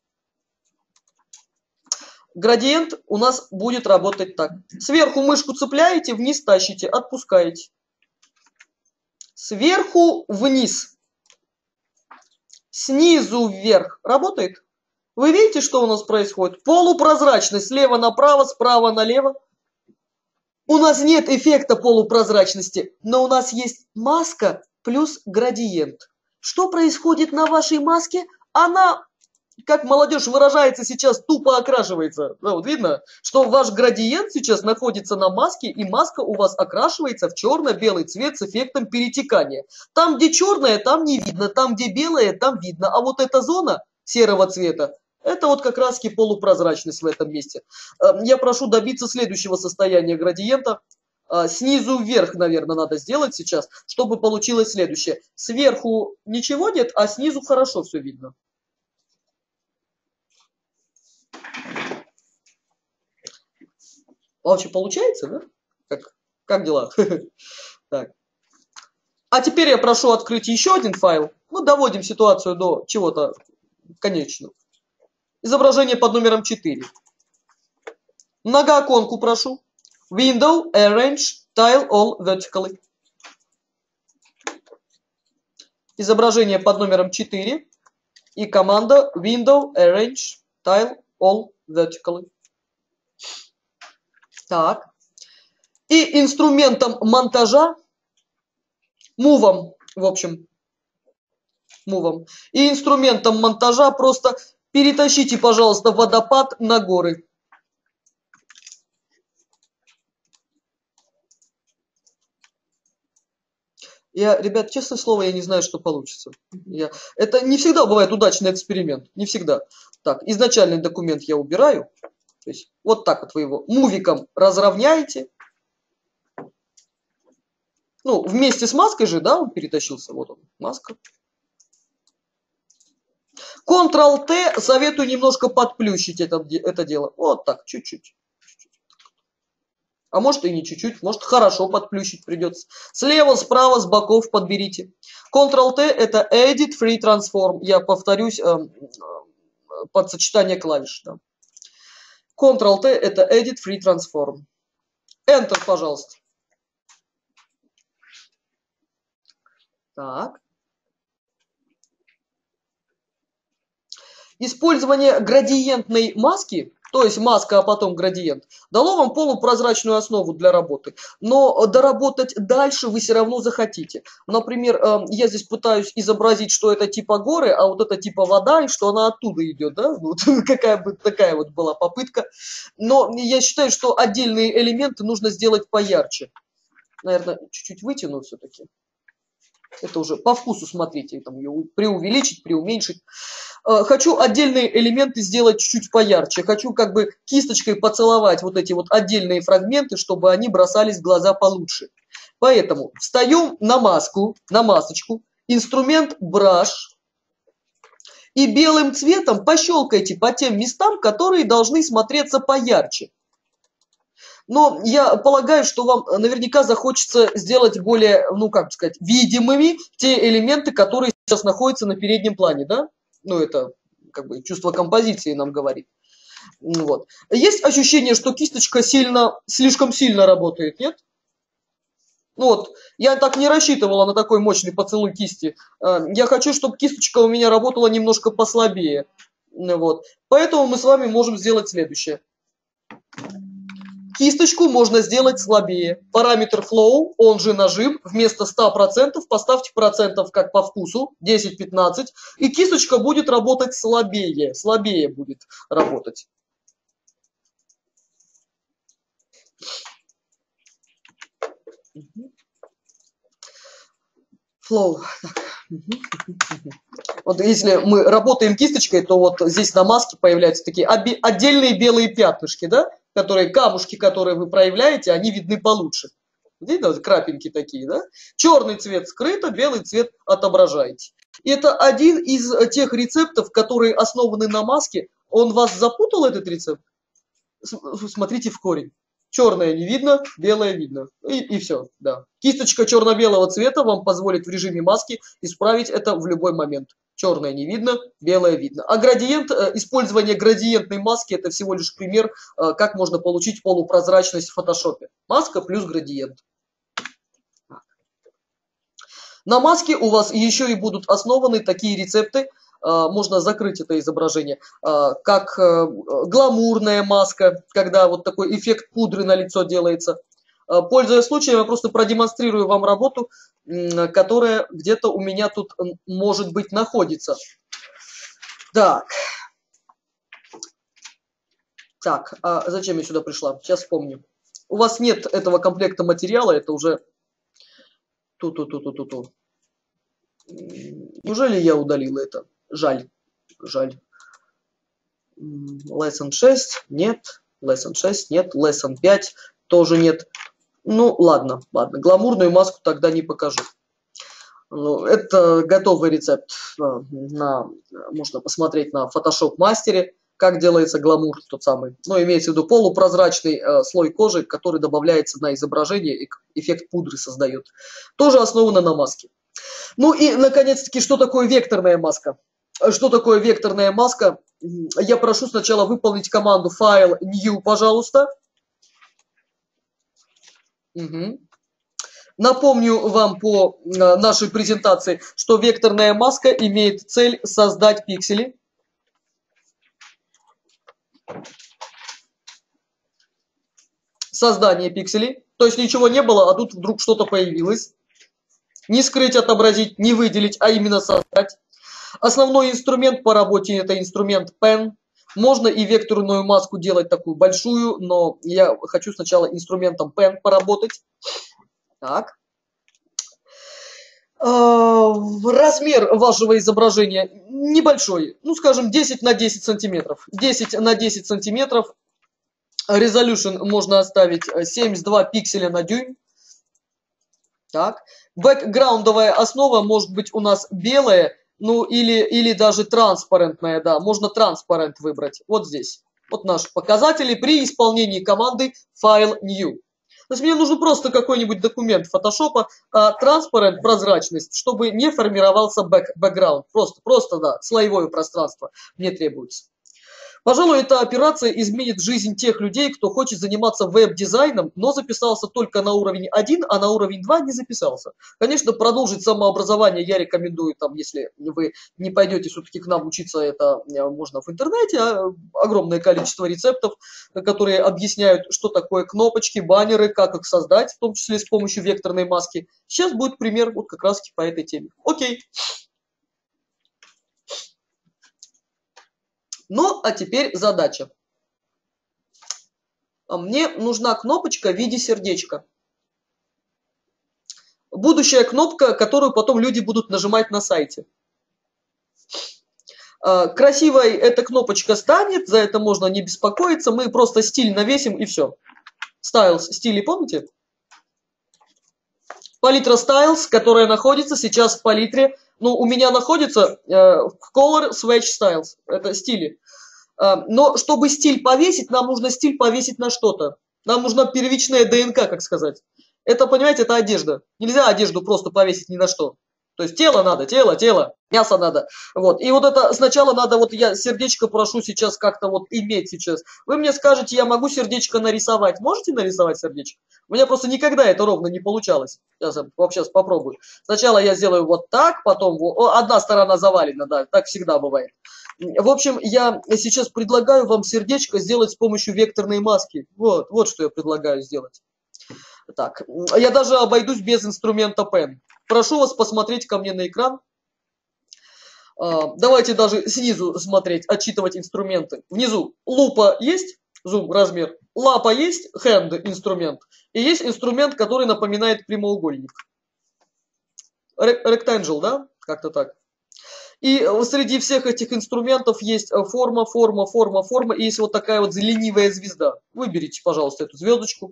Градиент у нас будет работать так. Сверху мышку цепляете, вниз тащите, отпускаете. Сверху вниз. Снизу вверх. Работает? Вы видите, что у нас происходит? Полупрозрачность слева направо, справа налево. У нас нет эффекта полупрозрачности, но у нас есть маска плюс градиент. Что происходит на вашей маске? Она, как молодежь выражается сейчас, тупо окрашивается. Да, вот видно, что ваш градиент сейчас находится на маске, и маска у вас окрашивается в черно-белый цвет с эффектом перетекания. Там, где черное, там не видно, там, где белое, там видно. А вот эта зона серого цвета, это вот как раз-таки полупрозрачность в этом месте. Я прошу добиться следующего состояния градиента. Снизу вверх, наверное, надо сделать сейчас, чтобы получилось следующее. Сверху ничего нет, а снизу хорошо все видно. Вообще получается, да? Как, как дела? Так. А теперь я прошу открыть еще один файл. Ну, доводим ситуацию до чего-то конечного. Изображение под номером четыре. Многооконку прошу. Window, Arrange, Tile All Vertically. Изображение под номером четыре. И команда Window, Arrange, Tile All Vertically. Так. И инструментом монтажа, мувом, в общем, мувом, и инструментом монтажа просто перетащите, пожалуйста, водопад на горы. Я, ребят, честное слово, я не знаю, что получится. Я... Это не всегда бывает удачный эксперимент. Не всегда. Так, изначальный документ я убираю. То есть вот так вот вы его мувиком разровняете. Ну, вместе с маской же, да, он перетащился. Вот он, маска. контрол-Т советую немножко подплющить это, это дело. Вот так, чуть-чуть. А может и не чуть-чуть, может хорошо подплющить придется. Слева, справа, с боков подберите. контрол-Т это Edit Free Transform. Я повторюсь, э, э, под сочетание клавиш. Да. контрол-Т это Edit Free Transform. Enter, пожалуйста. Так. Использование градиентной маски, то есть маска, а потом градиент, дало вам полупрозрачную основу для работы. Но доработать дальше вы все равно захотите. Например, я здесь пытаюсь изобразить, что это типа горы, а вот это типа вода, и что она оттуда идет. Да? Вот какая бы такая вот была попытка. Но я считаю, что отдельные элементы нужно сделать поярче. Наверное, чуть-чуть вытяну все-таки. Это уже по вкусу смотрите, там ее преувеличить, преуменьшить. Хочу отдельные элементы сделать чуть-чуть поярче. Хочу как бы кисточкой поцеловать вот эти вот отдельные фрагменты, чтобы они бросались в глаза получше. Поэтому встаем на маску, на масочку, инструмент Brush. И белым цветом пощелкайте по тем местам, которые должны смотреться поярче. Но я полагаю, что вам наверняка захочется сделать более, ну как сказать, видимыми те элементы, которые сейчас находятся на переднем плане, да? Ну это как бы чувство композиции нам говорит. Вот. Есть ощущение, что кисточка сильно, слишком сильно работает, нет? Ну вот, я так не рассчитывала на такой мощный поцелуй кисти. Я хочу, чтобы кисточка у меня работала немножко послабее. Вот. Поэтому мы с вами можем сделать следующее. Кисточку можно сделать слабее. Параметр flow, он же нажим, вместо ста процентов поставьте процентов как по вкусу, десять-пятнадцать, и кисточка будет работать слабее, слабее будет работать. Flow. Вот если мы работаем кисточкой, то вот здесь на маске появляются такие отдельные белые пятнышки, да, которые, камушки, которые вы проявляете, они видны получше. Видно, крапинки такие, да? Черный цвет скрыто, белый цвет отображаете. И это один из тех рецептов, которые основаны на маске. Он вас запутал, этот рецепт? Смотрите в корень. Черное не видно, белое видно. И, и все, да. Кисточка черно-белого цвета вам позволит в режиме маски исправить это в любой момент. Черное не видно, белое видно. А градиент, использование градиентной маски, это всего лишь пример, как можно получить полупрозрачность в фотошопе. Маска плюс градиент. На маске у вас еще и будут основаны такие рецепты, можно закрыть это изображение, как гламурная маска, когда вот такой эффект пудры на лицо делается. Пользуясь случаем, я просто продемонстрирую вам работу, которая где-то у меня тут, может быть, находится. Так. Так, а зачем я сюда пришла? Сейчас вспомню. У вас нет этого комплекта материала, это уже... Ту-ту-ту-ту-ту-ту. Неужели я удалила это? Жаль, жаль. Lesson шесть, нет. Lesson шесть, нет. Lesson пять, тоже нет. Ну, ладно, ладно. Гламурную маску тогда не покажу. Ну, это готовый рецепт. На, можно посмотреть на Photoshop мастере, как делается гламур тот самый. Ну, имеется в виду полупрозрачный э, слой кожи, который добавляется на изображение и эффект пудры создает. Тоже основано на маске. Ну и, наконец-таки, что такое векторная маска? Что такое векторная маска? Я прошу сначала выполнить команду File New, пожалуйста. Угу. Напомню вам по нашей презентации, что векторная маска имеет цель создать пиксели. Создание пикселей. То есть ничего не было, а тут вдруг что-то появилось. Не скрыть, отобразить, не выделить, а именно создать. Основной инструмент по работе – это инструмент Pen. Можно и векторную маску делать такую большую, но я хочу сначала инструментом Pen поработать. Так. Размер вашего изображения небольшой, ну скажем десять на десять сантиметров. десять на десять сантиметров. Resolution можно оставить семьдесят два пикселя на дюйм. Так. Бэкграундовая основа может быть у нас белая, ну или, или даже транспарентная, да, можно транспарент выбрать. Вот здесь. Вот наши показатели при исполнении команды File New. То есть мне нужен просто какой-нибудь документ фотошопа, а, транспарент, прозрачность, чтобы не формировался бэк, бэкграунд. Просто, просто, да, слоевое пространство мне требуется. Пожалуй, эта операция изменит жизнь тех людей, кто хочет заниматься веб-дизайном, но записался только на уровень один, а на уровень два не записался. Конечно, продолжить самообразование я рекомендую, там, если вы не пойдете все-таки к нам учиться, это можно в интернете. Огромное количество рецептов, которые объясняют, что такое кнопочки, баннеры, как их создать, в том числе с помощью векторной маски. Сейчас будет пример вот как раз по этой теме. Окей. Ну, а теперь задача. Мне нужна кнопочка в виде сердечка. Будущая кнопка, которую потом люди будут нажимать на сайте. Красивой эта кнопочка станет, за это можно не беспокоиться. Мы просто стиль навесим и все. Styles, стили, помните? Палитра Styles, которая находится сейчас в палитре. Ну, у меня находится э, Color Swatch Styles. Это стили. Э, но чтобы стиль повесить, нам нужно стиль повесить на что-то. Нам нужна первичная ДНК, как сказать. Это, понимаете, это одежда. Нельзя одежду просто повесить ни на что. То есть тело надо, тело, тело, мясо надо. Вот. И вот это сначала надо, вот я сердечко прошу сейчас как-то вот иметь сейчас. Вы мне скажете, я могу сердечко нарисовать. Можете нарисовать сердечко? У меня просто никогда это ровно не получалось. Сейчас я сейчас попробую. Сначала я сделаю вот так, потом вот, о, одна сторона завалена, да, так всегда бывает. В общем, я сейчас предлагаю вам сердечко сделать с помощью векторной маски. Вот, вот что я предлагаю сделать. Так, я даже обойдусь без инструмента Pen. Прошу вас посмотреть ко мне на экран. Давайте даже снизу смотреть, отчитывать инструменты. Внизу лупа есть, зум, размер. Лапа есть, hand, инструмент. И есть инструмент, который напоминает прямоугольник. Rectangle, да? Как-то так. И среди всех этих инструментов есть форма, форма, форма, форма. И есть вот такая вот ленивая звезда. Выберите, пожалуйста, эту звездочку.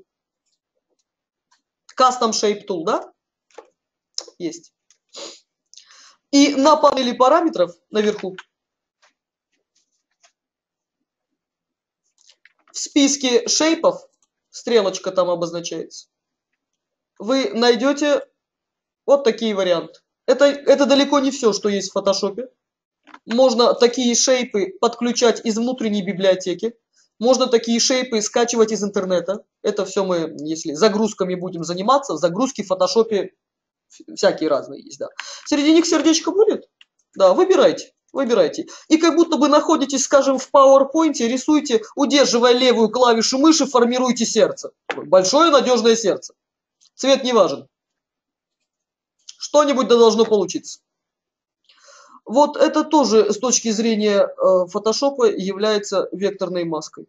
Custom Shape Tool, да? Есть. И на панели параметров наверху в списке шейпов, стрелочка там обозначается, вы найдете вот такие варианты. Это, это далеко не все, что есть в фотошопе. Можно такие шейпы подключать из внутренней библиотеки. Можно такие шейпы скачивать из интернета. Это все мы, если загрузками будем заниматься, загрузки в фотошопе всякие разные есть, да. Среди них сердечко будет? Да, выбирайте, выбирайте. И как будто бы находитесь, скажем, в PowerPoint, рисуйте, удерживая левую клавишу мыши, формируйте сердце. Большое надежное сердце. Цвет не важен. Что-нибудь да должно получиться. Вот это тоже с точки зрения э, фотошопа является векторной маской.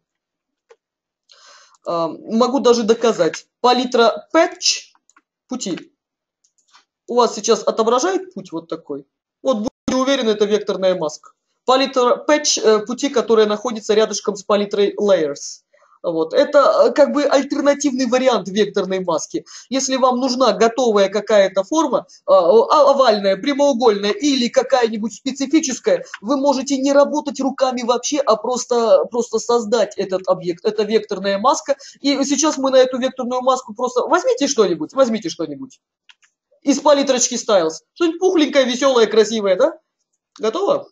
Э, могу даже доказать. Палитра Patch пути. У вас сейчас отображает путь вот такой. Вот будьте уверены, это векторная маска. Палитра Patch э, пути, которая находится рядышком с палитрой Layers. Вот. Это как бы альтернативный вариант векторной маски. Если вам нужна готовая какая-то форма, овальная, прямоугольная или какая-нибудь специфическая, вы можете не работать руками вообще, а просто, просто создать этот объект. Это векторная маска. И сейчас мы на эту векторную маску просто... Возьмите что-нибудь, возьмите что-нибудь. Из палитрочки Styles. Что-нибудь пухленькое, веселое, красивое, да? Готово?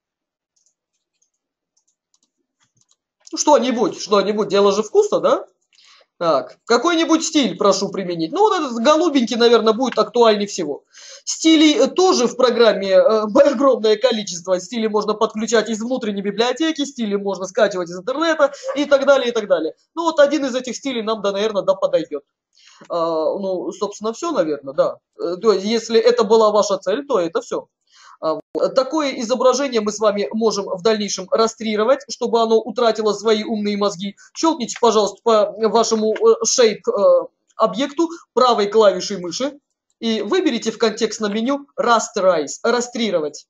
Что-нибудь, что-нибудь, дело же вкуса, да? Так, какой-нибудь стиль прошу применить. Ну, вот этот голубенький, наверное, будет актуальнее всего. Стилей тоже в программе э, огромное количество. Стилей можно подключать из внутренней библиотеки, стили можно скачивать из интернета и так далее, и так далее. Ну, вот один из этих стилей нам, да, наверное, да, подойдет. А, ну, собственно, все, наверное, да. То есть, если это была ваша цель, то это все. Такое изображение мы с вами можем в дальнейшем растрировать, чтобы оно утратило свои умные мозги. Щелкните, пожалуйста, по вашему shape объекту правой клавишей мыши и выберите в контекстном меню Rasterize, растрировать.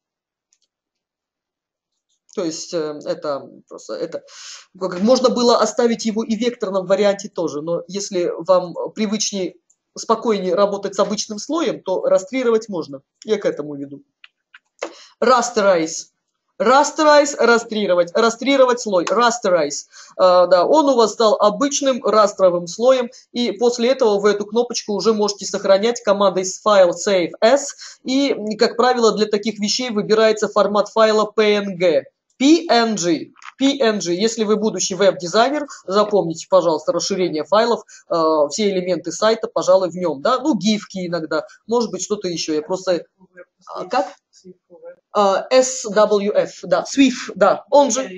То есть это просто это можно было оставить его и в векторном варианте тоже, но если вам привычнее, спокойнее работать с обычным слоем, то растрировать можно. Я к этому веду. Rasterize. Rasterize, растрировать. Растрировать слой. Rasterize. А, да, он у вас стал обычным растровым слоем. И после этого вы эту кнопочку уже можете сохранять командой File Save As. И, как правило, для таких вещей выбирается формат файла пи эн джи. пи эн джи. пи эн джи. Если вы будущий веб-дизайнер, запомните, пожалуйста, расширение файлов, э, все элементы сайта, пожалуй, в нем. Да? Ну, гифки иногда, может быть, что-то еще. Я просто... А, как? Uh, эс дабл ю эф, да, Swift, да, он же...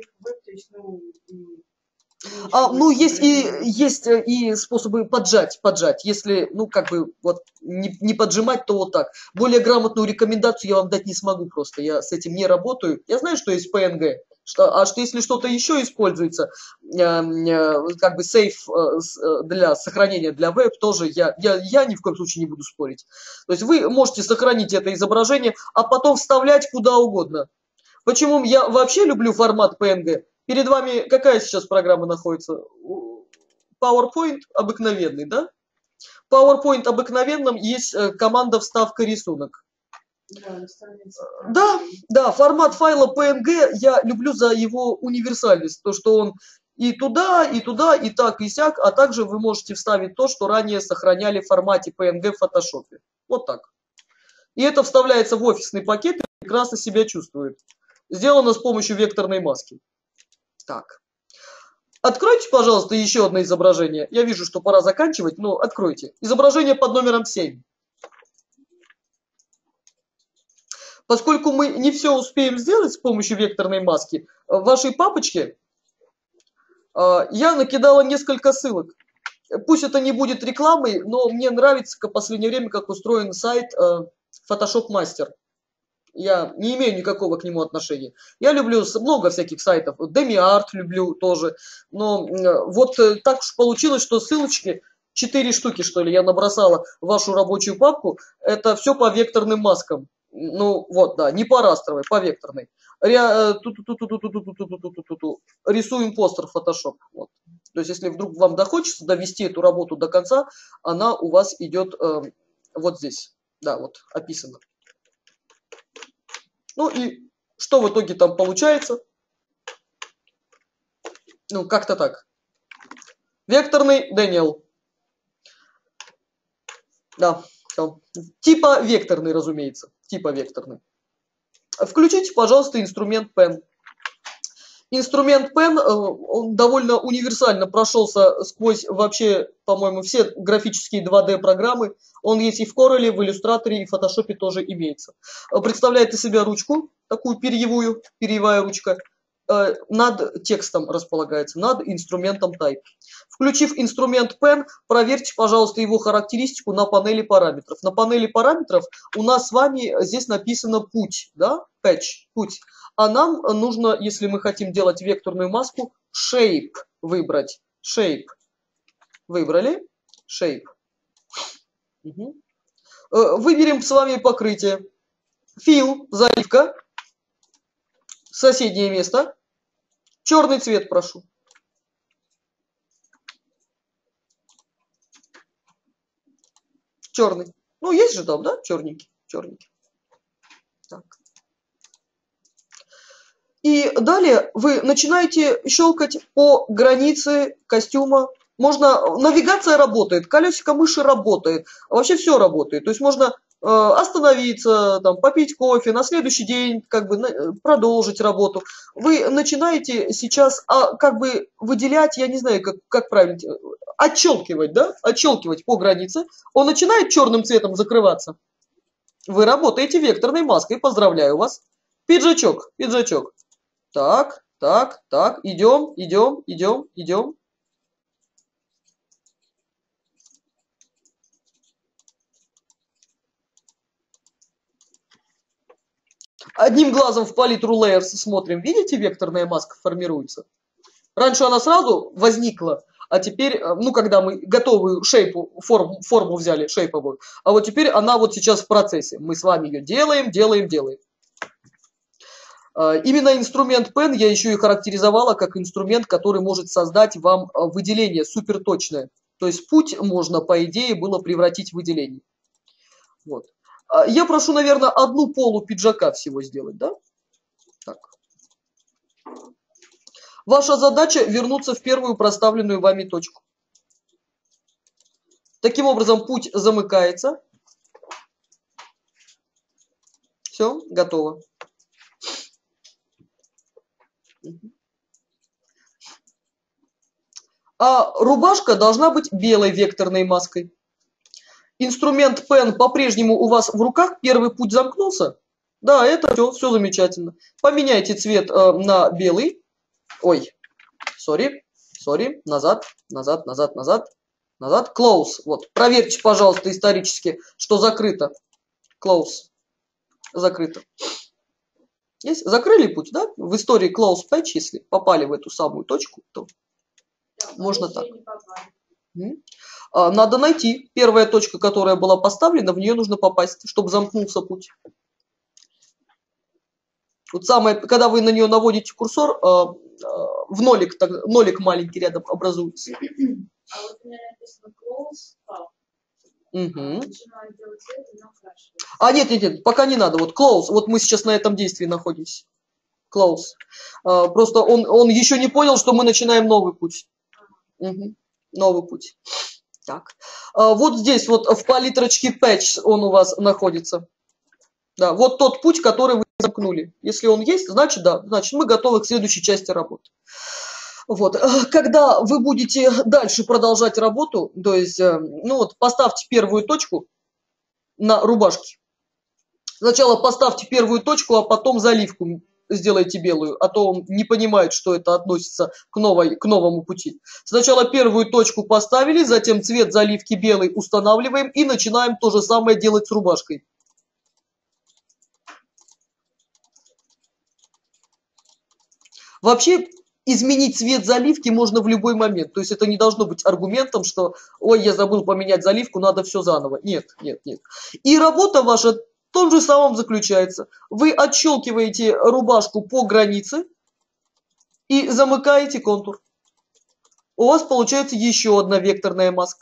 А, ну, есть и, есть и способы поджать, поджать. Если, ну, как бы, вот, не, не поджимать, то вот так. Более грамотную рекомендацию я вам дать не смогу просто. Я с этим не работаю. Я знаю, что есть пи эн джи. Что, а что если что-то еще используется, э, э, как бы сейф э, для сохранения для веб, тоже я, я, я ни в коем случае не буду спорить. То есть вы можете сохранить это изображение, а потом вставлять куда угодно. Почему я вообще люблю формат пи эн джи? Перед вами какая сейчас программа находится? PowerPoint обыкновенный, да? В PowerPoint обыкновенном есть команда вставка рисунок. Да, да, да, формат файла пи эн джи я люблю за его универсальность. То, что он и туда, и туда, и так, и сяк. А также вы можете вставить то, что ранее сохраняли в формате пи эн джи в фотошопе. Вот так. И это вставляется в офисный пакет и прекрасно себя чувствует. Сделано с помощью векторной маски. Так. Откройте, пожалуйста, еще одно изображение. Я вижу, что пора заканчивать, но откройте. Изображение под номером семь. Поскольку мы не все успеем сделать с помощью векторной маски, в вашей папочке я накидала несколько ссылок. Пусть это не будет рекламой, но мне нравится в последнее время, как устроен сайт Photoshop Master. Я не имею никакого к нему отношения. Я люблю много всяких сайтов. DemiArt люблю тоже. Но вот так уж получилось, что ссылочки четыре штуки, что ли, я набросала в вашу рабочую папку. Это все по векторным маскам. Ну, вот, да, не по растровой, по векторной. Ря... ту-ту-ту-ту-ту-ту-ту-ту-ту-ту-ту. Рисуем постер в Photoshop. Вот. То есть, если вдруг вам дохочется довести эту работу до конца, она у вас идет э, вот здесь. Да, вот, описано. Ну и что в итоге там получается? Ну, как-то так. Векторный Дэниел. Да, все. Типа векторный, разумеется. Типа векторный. Включите, пожалуйста, инструмент Pen. Инструмент Pen, он довольно универсально прошелся сквозь вообще, по-моему, все графические два дэ программы. Он есть и в Corel, в Illustrator, и в Photoshop тоже имеется. Представляет из себя ручку, такую перьевую, перьевая ручка. Над текстом располагается, над инструментом Type. Включив инструмент Pen, проверьте, пожалуйста, его характеристику на панели параметров. На панели параметров у нас с вами здесь написано путь, да, patch, путь. А нам нужно, если мы хотим делать векторную маску, shape выбрать. Shape. Выбрали? Shape. Угу. Выберем с вами покрытие. Fill, заливка. Соседнее место. Черный цвет, прошу. Черный. Ну, есть же там, да? Черненький. Черненький. Так. И далее вы начинаете щелкать по границе костюма. Можно, навигация работает, колесико мыши работает, вообще все работает. То есть можно э, остановиться, там, попить кофе, на следующий день как бы на, продолжить работу. Вы начинаете сейчас а, как бы выделять, я не знаю, как, как правильно, отщелкивать, да, отщелкивать по границе. Он начинает черным цветом закрываться. Вы работаете векторной маской, поздравляю вас. Пиджачок, пиджачок. Так, так, так, идем, идем, идем, идем. Одним глазом в палитру Layers смотрим. Видите, векторная маска формируется? Раньше она сразу возникла, а теперь, ну, когда мы готовую шейпу, форму, форму взяли, шейповую, а вот теперь она вот сейчас в процессе. Мы с вами ее делаем, делаем, делаем. Именно инструмент Pen я еще и характеризовала как инструмент, который может создать вам выделение суперточное. То есть путь можно, по идее, было превратить в выделение. Вот. Я прошу, наверное, одну полу пиджака всего сделать, да? Так. Ваша задача вернуться в первую проставленную вами точку. Таким образом, путь замыкается. Все, готово. А рубашка должна быть белой векторной маской. Инструмент Pen по-прежнему у вас в руках. Первый путь замкнулся. Да, это все, все замечательно. Поменяйте цвет э, на белый. Ой, сори, сори, назад, назад, назад, назад, назад. Close. Вот, проверьте, пожалуйста, исторически, что закрыто. Close. Закрыто. Есть? Закрыли путь, да? В истории close patch, если попали в эту самую точку, то да, можно так. Надо найти. Первая точка, которая была поставлена, в нее нужно попасть, чтобы замкнулся путь. Вот самое, когда вы на нее наводите курсор, в нолик, так, нолик маленький рядом образуется. А вот у меня написано close up. Угу. А, нет, нет, нет, пока не надо. Вот close, вот мы сейчас на этом действии находимся. Close. А, просто он, он еще не понял, что мы начинаем новый путь. Угу. Новый путь. Так. А, вот здесь, вот в палитрочке patch он у вас находится. Да, вот тот путь, который вы замкнули. Если он есть, значит, да, значит, мы готовы к следующей части работы. Вот. Когда вы будете дальше продолжать работу, то есть, ну вот, поставьте первую точку на рубашке. Сначала поставьте первую точку, а потом заливку сделайте белую, а то он не понимает, что это относится к, новой, к новому пути. Сначала первую точку поставили, затем цвет заливки белый устанавливаем и начинаем то же самое делать с рубашкой. Вообще, изменить цвет заливки можно в любой момент. То есть это не должно быть аргументом, что ой, я забыл поменять заливку, надо все заново. Нет, нет, нет. И работа ваша в том же самом заключается. Вы отщелкиваете рубашку по границе и замыкаете контур. У вас получается еще одна векторная маска.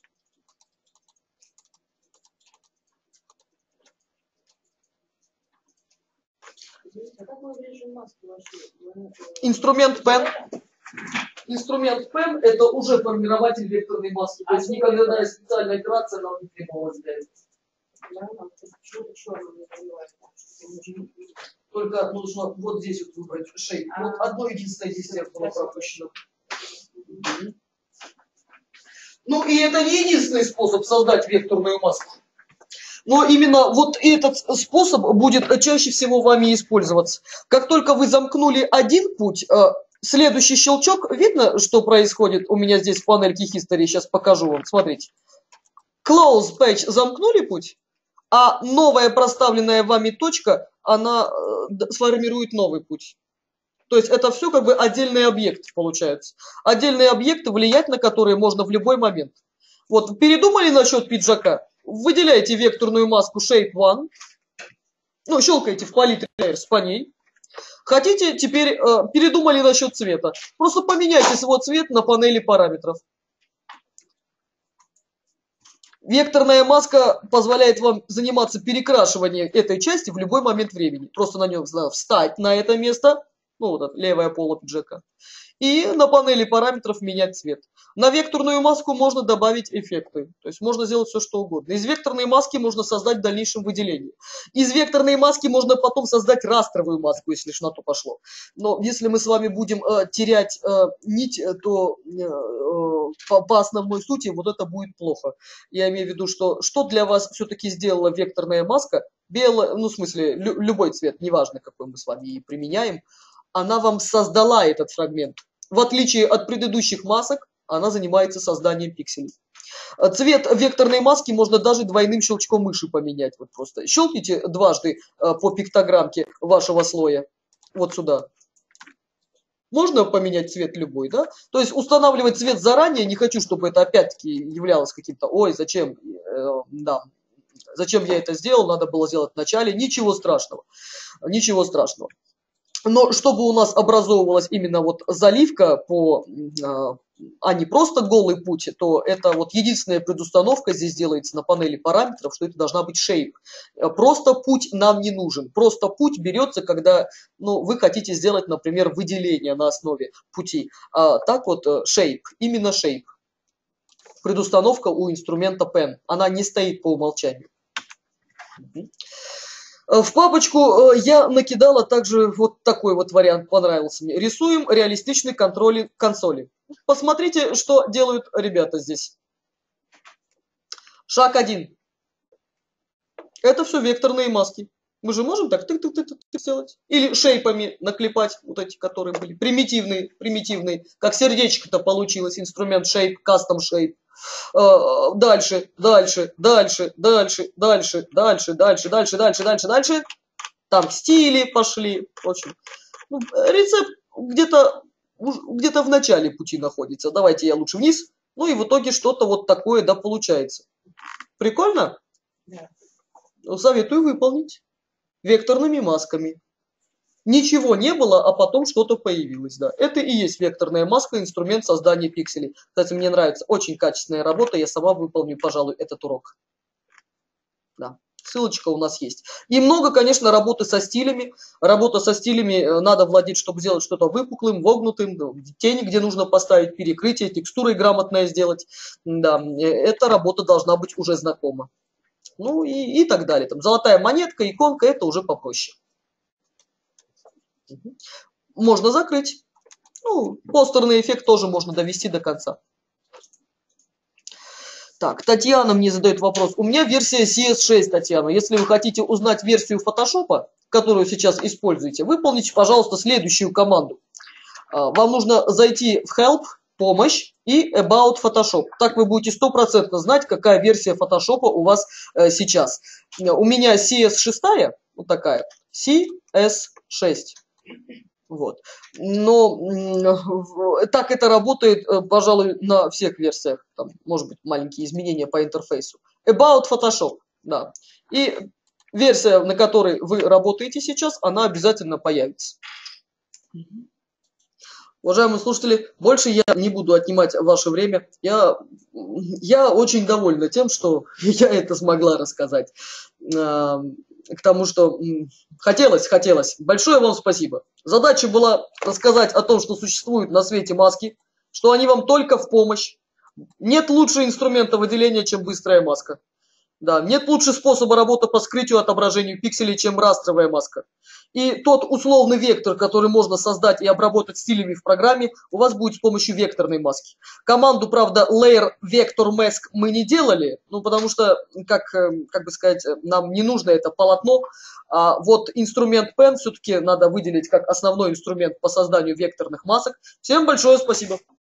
Инструмент Pen. Инструмент Pen это уже формирователь векторной маски. То есть никогда специальная операция нам не требовалась для этого. Только нужно вот здесь вот выбрать shape. Вот одно единственное действие было пропущено. Ну и это не единственный способ создать векторную маску. Но именно вот этот способ будет чаще всего вами использоваться. Как только вы замкнули один путь, следующий щелчок, видно, что происходит у меня здесь в панельке History, сейчас покажу вам, смотрите. Close Patch замкнули путь, а новая проставленная вами точка, она сформирует новый путь. То есть это все как бы отдельные объекты получаются. Отдельные объекты, влиять на которые можно в любой момент. Вот, передумали насчет пиджака? Выделяете векторную маску Shape один. Ну, щелкаете в палитре Layers по ней. Хотите, теперь э, передумали насчет цвета. Просто поменяйте свой цвет на панели параметров. Векторная маска позволяет вам заниматься перекрашиванием этой части в любой момент времени. Просто на нем надо встать на это место. Ну, вот это левое поло пиджака. И на панели параметров менять цвет. На векторную маску можно добавить эффекты. То есть можно сделать все, что угодно. Из векторной маски можно создать в дальнейшем выделение. Из векторной маски можно потом создать растровую маску, если ж на то пошло. Но если мы с вами будем э, терять э, нить, то э, по, по основной сути вот это будет плохо. Я имею в виду, что что для вас все-таки сделала векторная маска? Белая, ну в смысле лю, любой цвет, неважно какой мы с вами и применяем. Она вам создала этот фрагмент. В отличие от предыдущих масок, она занимается созданием пикселей. Цвет векторной маски можно даже двойным щелчком мыши поменять. Вот просто щелкните дважды по пиктограммке вашего слоя. Вот сюда. Можно поменять цвет любой, да? То есть устанавливать цвет заранее, не хочу, чтобы это опять-таки являлось каким-то, ой, зачем, э, да, зачем я это сделал, надо было сделать в начале. Ничего страшного. Ничего страшного. Но чтобы у нас образовывалась именно вот заливка, по, а не просто голый путь, то это вот единственная предустановка здесь делается на панели параметров, что это должна быть shape. Просто путь нам не нужен. Просто путь берется, когда ну, вы хотите сделать, например, выделение на основе пути. А так вот shape, именно shape. Предустановка у инструмента Pen. Она не стоит по умолчанию. В папочку я накидала также вот такой вот вариант, понравился мне. Рисуем реалистичный контроль консоли. Посмотрите, что делают ребята здесь. Шаг один. Это все векторные маски. Мы же можем так тык-тык-тык сделать. Или шейпами наклепать, вот эти, которые были примитивные, примитивные. Как сердечко-то получилось, инструмент shape, custom shape. Дальше, дальше, дальше, дальше, дальше, дальше, дальше, дальше, дальше, дальше, дальше. Там стили пошли. В общем, ну, рецепт где-то где-то в начале пути находится. Давайте я лучше вниз. Ну и в итоге что-то вот такое, да, получается. Прикольно? Да. Советую выполнить. Векторными масками. Ничего не было, а потом что-то появилось. Да. Это и есть векторная маска, инструмент создания пикселей. Кстати, мне нравится. Очень качественная работа. Я сама выполню, пожалуй, этот урок. Да. Ссылочка у нас есть. И много, конечно, работы со стилями. Работа со стилями надо владеть, чтобы сделать что-то выпуклым, вогнутым. Тени, где нужно поставить перекрытие, текстурой грамотное сделать. Да. Эта работа должна быть уже знакома. Ну и, и так далее. Там золотая монетка, иконка, это уже попроще. Можно закрыть. Ну, постерный эффект тоже можно довести до конца. Так, Татьяна мне задает вопрос. У меня версия си эс шесть, Татьяна. Если вы хотите узнать версию Photoshop, которую сейчас используете, выполните, пожалуйста, следующую команду. Вам нужно зайти в Help, помощь и About Photoshop. Так вы будете стопроцентно знать, какая версия Photoshop у вас сейчас. У меня си эс шесть, вот такая, си эс шесть. Вот. Но так это работает, пожалуй, на всех версиях. Там, может быть, маленькие изменения по интерфейсу. About Photoshop, да. И версия, на которой вы работаете сейчас, она обязательно появится. Уважаемые слушатели, больше я не буду отнимать ваше время. Я, я очень довольна тем, что я это смогла рассказать. К тому, что хотелось, хотелось. Большое вам спасибо. Задача была рассказать о том, что существуют на свете маски, что они вам только в помощь. Нет лучше инструмента выделения, чем быстрая маска. Да, нет лучше способа работы по скрытию отображению пикселей, чем растровая маска. И тот условный вектор, который можно создать и обработать стилями в программе, у вас будет с помощью векторной маски. Команду, правда, layer vector mask мы не делали, ну, потому что, как, как бы сказать, нам не нужно это полотно. А вот инструмент pen все-таки надо выделить как основной инструмент по созданию векторных масок. Всем большое спасибо.